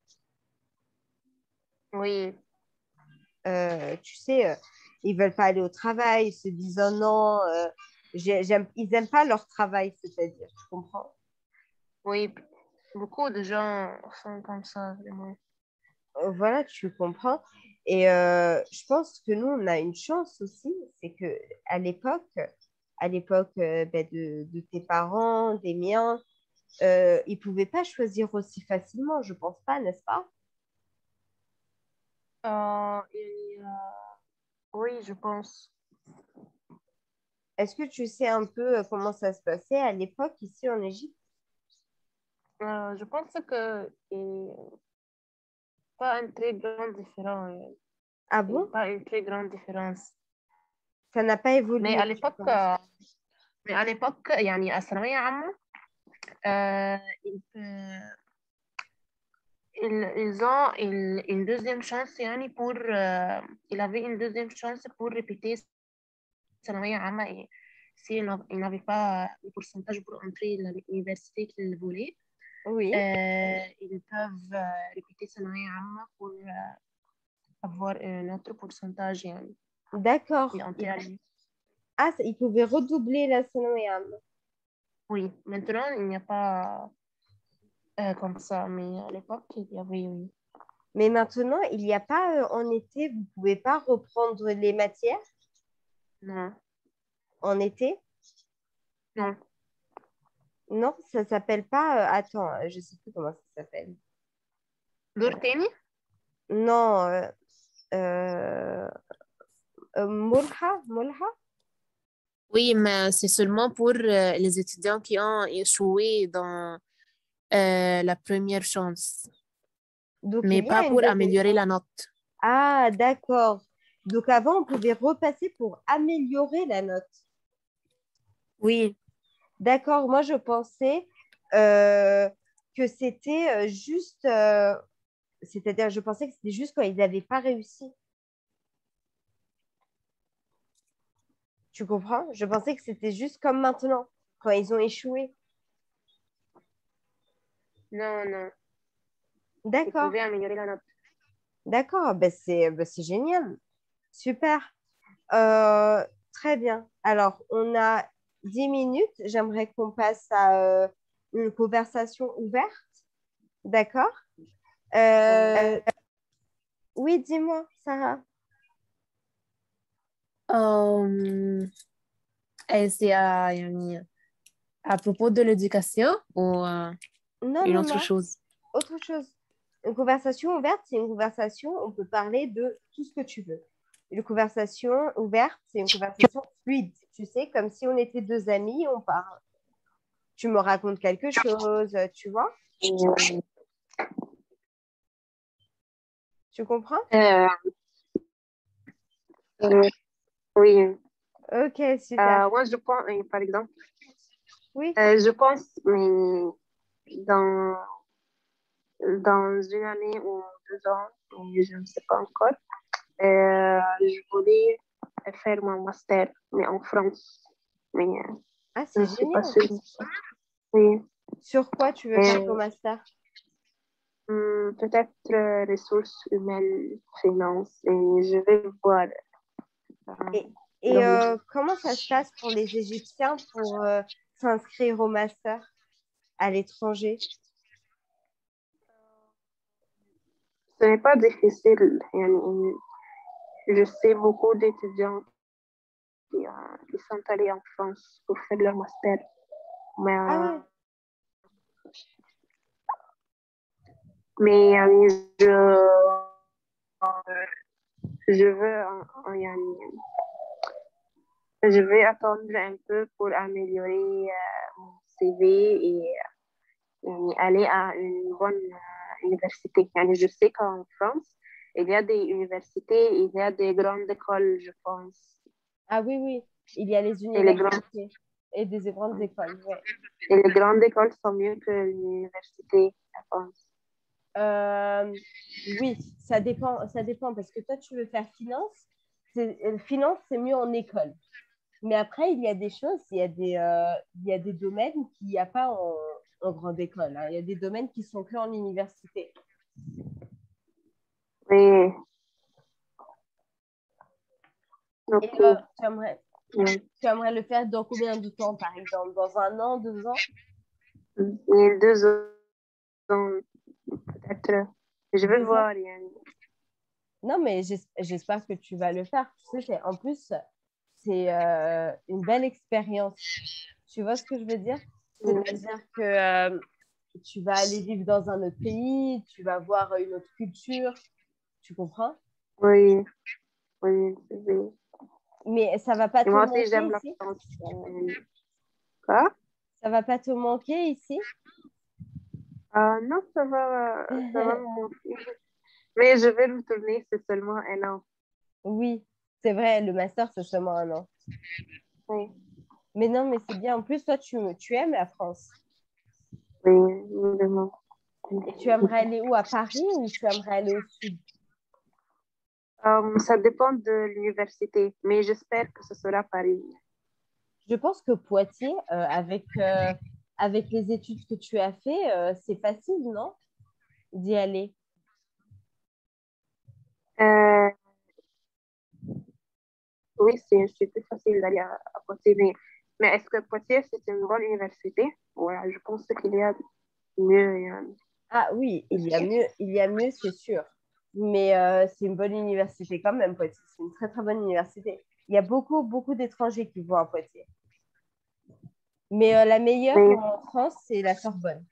Speaker 2: oui,
Speaker 1: Tu sais, ils veulent pas aller au travail, ils se disent oh non, ils n'aiment pas leur travail, c'est-à-dire, tu comprends?
Speaker 2: oui. Beaucoup de gens sont comme ça, vraiment.
Speaker 1: Voilà, tu comprends. Et je pense que nous, on a une chance aussi, c'est que à l'époque ben, de tes parents, des miens, ils pouvaient pas choisir aussi facilement, je pense pas, n'est-ce pas?
Speaker 2: Et, oui, je pense.
Speaker 1: Est-ce que tu sais un peu comment ça se passait à l'époque ici en Égypte?
Speaker 2: Je pense que pas une très grande différence.
Speaker 1: Ah
Speaker 2: Il n'y a
Speaker 1: bon?
Speaker 2: pas une très grande différence.
Speaker 1: Ça n'a pas
Speaker 2: Mais
Speaker 1: évolué,
Speaker 2: à
Speaker 1: tu
Speaker 2: l'époque
Speaker 1: penses?
Speaker 2: mais à l'époque يعني à ثانوية عامة euh, ils, ils ont une deuxième chance يعني pour il avait une deuxième chance pour répéter ثانوية عامة et si il n'avait pas le pourcentage pour entrer à l'université qu'il voulait
Speaker 1: Oui,
Speaker 2: ils peuvent répéter ثانوية عامة pour avoir un autre pourcentage يعني et
Speaker 1: d'accord.
Speaker 2: entrer à l'université.
Speaker 1: Ah, il pouvait redoubler la Sanoyam.
Speaker 2: Oui, maintenant il n'y a pas comme ça, mais à l'époque il y avait oui.
Speaker 1: Mais maintenant, il n'y a pas en été, vous ne pouvez pas reprendre les matières
Speaker 2: Non,
Speaker 1: en été?
Speaker 2: non.
Speaker 1: Non, ça s'appelle pas. Attends, je ne sais plus comment ça s'appelle.
Speaker 2: دور تاني.
Speaker 1: Non, euh, Mulha, Mulha?
Speaker 2: Oui, mais c'est seulement pour les étudiants qui ont échoué dans la première chance,
Speaker 1: Donc,
Speaker 2: mais
Speaker 1: il y
Speaker 2: pas
Speaker 1: a une
Speaker 2: pour
Speaker 1: deuxième
Speaker 2: améliorer
Speaker 1: chance.
Speaker 2: la note.
Speaker 1: Ah, d'accord. Donc, avant, on pouvait repasser pour améliorer la note.
Speaker 2: Oui,
Speaker 1: D'accord, moi je pensais que c'était juste, c'est-à-dire, je pensais que c'était juste quand ils n'avaient pas réussi. Tu comprends? Je pensais que c'était juste comme maintenant, quand ils ont échoué.
Speaker 2: Non, non. Ils
Speaker 1: D'accord,
Speaker 2: pouvaient améliorer la note.
Speaker 1: d'accord, c'est génial. Super. Très bien. Alors, on a 10 minutes. J'aimerais qu'on passe à une conversation ouverte. D'accord? Euh, oui, dis-moi, Sarah.
Speaker 3: Euh, c'est à propos de l'éducation ou
Speaker 1: Non,
Speaker 3: une
Speaker 1: non,
Speaker 3: autre
Speaker 1: non.
Speaker 3: chose?
Speaker 1: Autre chose. Une conversation ouverte, c'est une conversation, on peut parler de tout ce que tu veux. Une conversation ouverte, c'est une conversation fluide. Tu sais, comme si on était deux amis, on parle. Tu me racontes quelque chose, tu vois? Tu comprends?
Speaker 2: Euh, euh, oui.
Speaker 1: Ok, super.
Speaker 2: Moi, je pense, par exemple,
Speaker 1: Oui.
Speaker 2: je pense, mais dans, dans une année ou 2 ans, mais je ne sais pas encore, je voulais faire mon master, mais en France. Mais
Speaker 1: Ah,
Speaker 2: je
Speaker 1: c'est
Speaker 2: ne suis pas
Speaker 1: génial.
Speaker 2: sûre. Oui.
Speaker 1: Sur quoi tu veux faire ton master?
Speaker 2: Peut-être ressources humaines, finances, et je vais voir. euh,
Speaker 1: Et,
Speaker 2: donc,
Speaker 1: comment ça se passe pour les Égyptiens pour s'inscrire au master à l'étranger?
Speaker 2: ce n'est pas difficile. Je sais beaucoup d'étudiants qui sont allés en France pour faire leur master. Mais,
Speaker 1: Ah ouais,
Speaker 2: mais je veux, je vais attendre un peu pour améliorer mon CV et aller à une bonne université. Je sais qu'en France, il y a des universités, il y a des grandes écoles, je pense.
Speaker 1: ah oui, oui. Il y a les
Speaker 2: Et les grandes,
Speaker 1: universités et des grandes écoles. Ouais.
Speaker 2: et les grandes écoles sont mieux que l'université, je pense.
Speaker 1: Euh, oui, ça dépend parce que toi, tu veux faire finance. Finance, c'est mieux en école. Mais après, il y a des choses, il y a des domaines qu'il n'y a pas en grande école, hein. Il y a des domaines qui sont que en université.
Speaker 2: Mais,
Speaker 1: Et
Speaker 2: donc,
Speaker 1: tu aimerais le faire dans combien de temps, par exemple? Dans un an, 2 ans?
Speaker 2: et 2 ans, peut-être. Je vais
Speaker 1: 2 ans?
Speaker 2: voir.
Speaker 1: Non, mais j'espère que tu vas le faire. Tu sais, en plus, c'est une belle expérience. Tu vois ce que je veux dire? C'est-à-dire que tu vas aller vivre dans un autre pays, tu vas voir une autre culture, tu comprends?
Speaker 2: Oui, oui, oui.
Speaker 1: Mais ça va pas
Speaker 2: Et
Speaker 1: te
Speaker 2: moi aussi,
Speaker 1: manquer
Speaker 2: j'aime la
Speaker 1: ici?
Speaker 2: France. Quoi?
Speaker 1: Ça va pas te manquer ici?
Speaker 2: Non, ça va me manquer. Mais je vais retourner, c'est seulement un an.
Speaker 1: Oui, c'est vrai, le master, c'est seulement un an.
Speaker 2: Oui,
Speaker 1: Mais non, mais c'est bien. En plus, toi, tu aimes la France.
Speaker 2: oui, vraiment.
Speaker 1: Et tu aimerais aller où? À Paris ou tu aimerais aller au sud?
Speaker 2: Ça dépend de l'université, mais j'espère que ce sera Paris.
Speaker 1: Je pense que Poitiers, avec les études que tu as fait, c'est facile, non? D'y aller.
Speaker 2: Euh, oui, c'est plus facile d'aller à Poitiers, mais est-ce que Poitiers, c'est une bonne université? Ouais, je pense qu'il y a mieux.
Speaker 1: Ah oui, il y a mieux, c'est sûr. Mais c'est une bonne université quand même, Poitiers. C'est une très, très bonne université. Il y a beaucoup, beaucoup d'étrangers qui vont à Poitiers. Mais la meilleure
Speaker 2: Mais,
Speaker 1: en France, c'est la Sorbonne.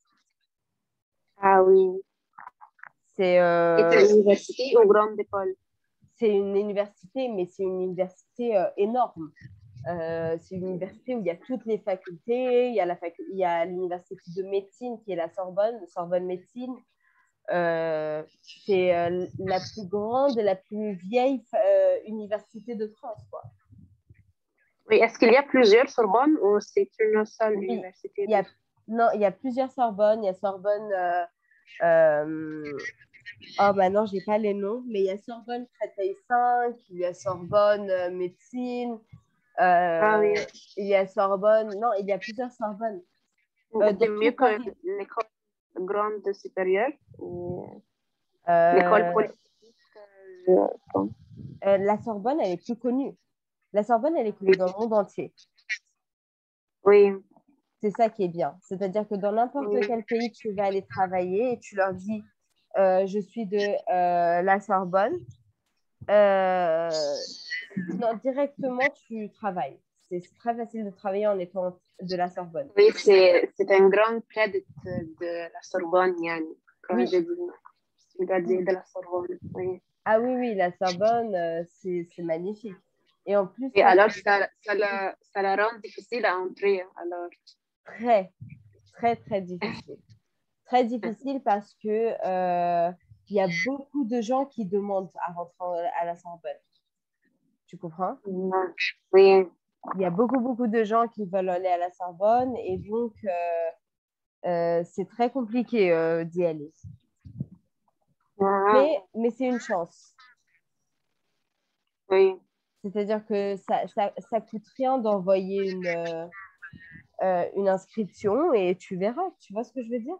Speaker 2: ah oui.
Speaker 1: C'est
Speaker 2: Et c'est une université ou grande école?
Speaker 1: c'est une université, mais c'est une université énorme. C'est une université où il y a toutes les facultés. Il y a l'université de médecine qui est la Sorbonne, Sorbonne Médecine. C'est la plus grande et la plus vieille université de France, quoi.
Speaker 2: Oui, est-ce qu'il y a plusieurs Sorbonne ou c'est une seule
Speaker 1: Oui,
Speaker 2: université
Speaker 1: il y a, Non, il y a plusieurs Sorbonne. Il y a Sorbonne. Oh, maintenant, je n'ai pas les noms, mais il y a Sorbonne Créteil 5, il y a Sorbonne médecine,
Speaker 2: Ah oui.
Speaker 1: il y a Sorbonne. Non, il y a plusieurs Sorbonnes. Dans
Speaker 2: C'est mieux
Speaker 1: tout
Speaker 2: que
Speaker 1: Paris.
Speaker 2: l'école grande supérieure ou l'école
Speaker 1: Euh,
Speaker 2: polytechnique, je pense.
Speaker 1: la Sorbonne, elle est plus connue. La Sorbonne, elle est connue dans le monde entier.
Speaker 2: Oui,
Speaker 1: C'est ça qui est bien. C'est-à-dire que dans n'importe
Speaker 2: oui,
Speaker 1: quel pays, tu vas aller travailler et tu leur dis, je suis de la Sorbonne. Non, directement, tu travailles. C'est très facile de travailler en étant de la Sorbonne.
Speaker 2: oui, c'est un grand crédit de la Sorbonne, yani, quand
Speaker 1: Oui,
Speaker 2: je dis de la Sorbonne. Oui.
Speaker 1: ah oui, oui, la Sorbonne, c'est magnifique. Et en plus,
Speaker 2: Et
Speaker 1: toi,
Speaker 2: alors, ça la rend difficile à entrer. Alors,
Speaker 1: très, très, très difficile. Très difficile parce que il y a beaucoup de gens qui demandent à rentrer à la Sorbonne. Tu comprends?
Speaker 2: oui,
Speaker 1: Il y a beaucoup, beaucoup de gens qui veulent aller à la Sorbonne et donc c'est très compliqué d'y aller.
Speaker 2: ah,
Speaker 1: Mais c'est une chance.
Speaker 2: oui,
Speaker 1: C'est-à-dire que ça coûte rien d'envoyer une inscription et tu verras. Tu vois ce que je veux dire?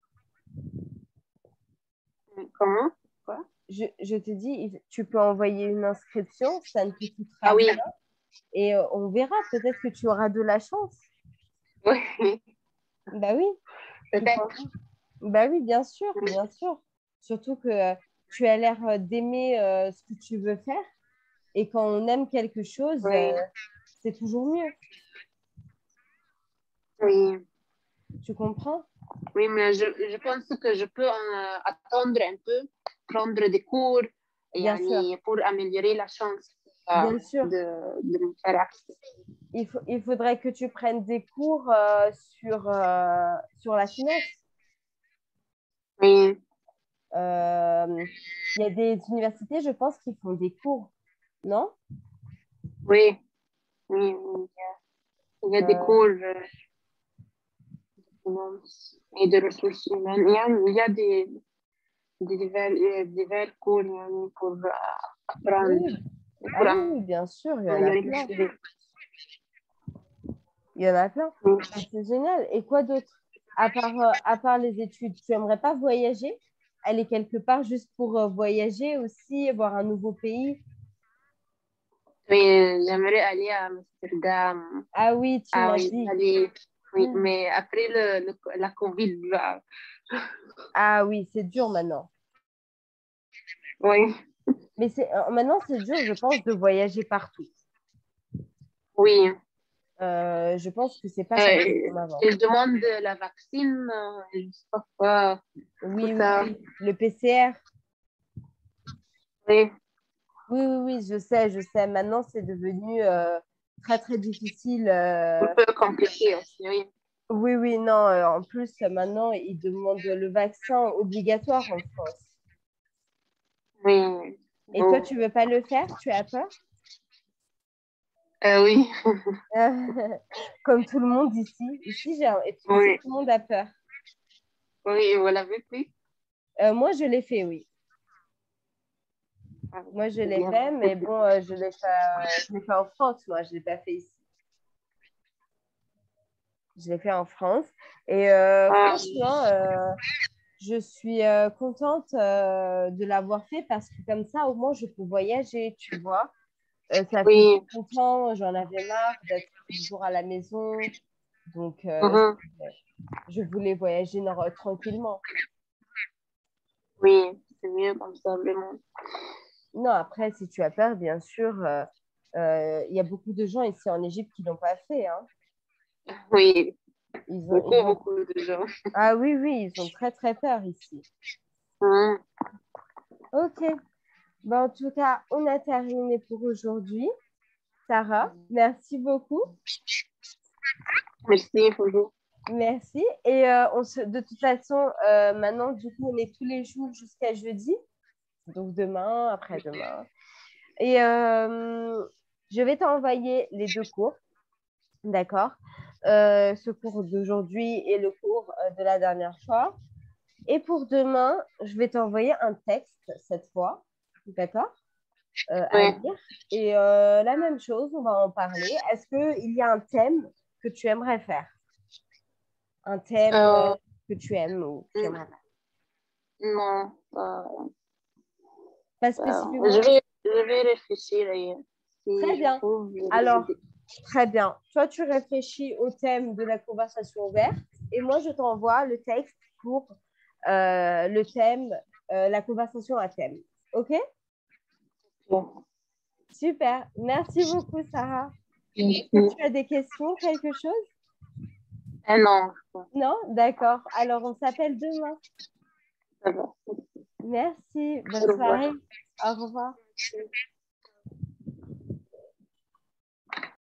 Speaker 2: comment? Quoi?
Speaker 1: Je te dis, tu peux envoyer une inscription, ça ne te
Speaker 2: Ah
Speaker 1: coûtera
Speaker 2: oui,
Speaker 1: rien et on verra. Peut-être que tu auras de la chance.
Speaker 2: oui,
Speaker 1: Bah oui, tu
Speaker 2: peut-être.
Speaker 1: penses? Bah oui, bien sûr, bien sûr. Surtout que tu as l'air d'aimer ce que tu veux faire et quand on aime quelque chose,
Speaker 2: Oui,
Speaker 1: c'est toujours mieux.
Speaker 2: oui,
Speaker 1: Tu comprends?
Speaker 2: oui, mais je pense que je peux attendre un peu, prendre des cours,
Speaker 1: Bien sûr,
Speaker 2: yani, pour améliorer la chance
Speaker 1: bien sûr.
Speaker 2: de me faire accepter.
Speaker 1: Il faudrait que tu prennes des cours sur la finance.
Speaker 2: Oui,
Speaker 1: Il y a des universités, je pense, qui font des cours, non?
Speaker 2: oui, oui, oui. Il y a des
Speaker 1: Euh,
Speaker 2: cours de finance et de ressources humaines. Il y a divers cours yani, pour apprendre
Speaker 1: oui,
Speaker 2: et pour
Speaker 1: ah oui, oui, bien sûr, il y en a
Speaker 2: améliorer le
Speaker 1: plein.
Speaker 2: sujet.
Speaker 1: Il y en a plein.
Speaker 2: Oui.
Speaker 1: Ah, c'est génial. Et quoi d'autre? À part les études, tu aimerais pas voyager? Aller quelque part juste pour voyager aussi, voir un nouveau pays?
Speaker 2: Mais j'aimerais aller à Amsterdam,
Speaker 1: Ah oui, tu
Speaker 2: à
Speaker 1: m'as dit.
Speaker 2: Italie. Oui, mais après la Covid, là.
Speaker 1: Ah oui, c'est dur maintenant.
Speaker 2: Oui,
Speaker 1: Mais maintenant, c'est dur, je pense, de voyager partout.
Speaker 2: oui.
Speaker 1: Je pense que c'est pas facile comme avant.
Speaker 2: Ils demandent la vaccine, je sais pas quoi, tout
Speaker 1: Oui, oui,
Speaker 2: ça.
Speaker 1: oui. Le PCR.
Speaker 2: Oui,
Speaker 1: Oui, oui, oui, je sais. Maintenant, c'est devenu très, très difficile.
Speaker 2: un peu compliqué aussi, oui.
Speaker 1: Oui, oui, non. En plus, maintenant, ils demandent le vaccin obligatoire en France.
Speaker 2: Oui,
Speaker 1: Et toi,
Speaker 2: bon.
Speaker 1: tu veux pas le faire? Tu as peur?
Speaker 2: Oui,
Speaker 1: Comme tout le monde ici. Ici,
Speaker 2: oui,
Speaker 1: tout le monde a peur.
Speaker 2: oui, vous l'avez fait?
Speaker 1: Moi, je l'ai fait, oui.
Speaker 2: Ah,
Speaker 1: Moi, je
Speaker 2: c'est
Speaker 1: l'ai
Speaker 2: bien.
Speaker 1: fait, mais bon, je l'ai fait en France, moi. Je l'ai pas fait ici. Je l'ai fait en France. Et
Speaker 2: Ah,
Speaker 1: franchement, je suis contente de l'avoir fait parce que comme ça, au moins, je peux voyager, tu vois. Ça fait
Speaker 2: oui,
Speaker 1: longtemps, j'en avais marre d'être toujours à la maison. Donc,
Speaker 2: mhm,
Speaker 1: je voulais voyager tranquillement.
Speaker 2: oui, c'est mieux comme ça, vraiment.
Speaker 1: Non, après, si tu as peur, bien sûr, il y a beaucoup de gens ici en Égypte qui l'ont pas fait, hein.
Speaker 2: Oui,
Speaker 1: Ils
Speaker 2: beaucoup,
Speaker 1: ont...
Speaker 2: beaucoup de gens.
Speaker 1: Ah oui, oui, ils ont très, très peur ici.
Speaker 2: Mhm.
Speaker 1: Ok. Ben, en tout cas, on a terminé pour aujourd'hui. Sarah, merci beaucoup.
Speaker 2: Merci, bonjour.
Speaker 1: Merci. Et de toute façon, maintenant, du coup, on est tous les jours jusqu'à jeudi. Donc demain, après-demain. Et je vais t'envoyer les deux cours. D'accord? ce cours d'aujourd'hui et le cours de la dernière fois. Et pour demain, je vais t'envoyer un texte cette fois, d'accord, à
Speaker 2: Oui.
Speaker 1: lire. Et la même chose, on va en parler. Est-ce qu'il y a un thème que tu aimerais faire? Un thème que tu aimes ou que tu aimerais faire?
Speaker 2: Non,
Speaker 1: Pas spécifiquement?
Speaker 2: je vais réfléchir et
Speaker 1: Très
Speaker 2: si je
Speaker 1: bien.
Speaker 2: trouve des
Speaker 1: Alors,
Speaker 2: idées.
Speaker 1: très bien. Toi, tu réfléchis au thème de la conversation ouverte et moi, je t'envoie le texte pour le thème, la conversation à thème. OK?
Speaker 2: Bon.
Speaker 1: Super. Merci beaucoup, Sarah. Est-ce que
Speaker 2: Merci.
Speaker 1: tu as des questions, quelque chose?
Speaker 2: Non,
Speaker 1: Non? D'accord. Alors, on s'appelle demain.
Speaker 2: ça va.
Speaker 1: Merci.
Speaker 2: Au
Speaker 1: Bonne
Speaker 2: revoir.
Speaker 1: soirée. Au revoir.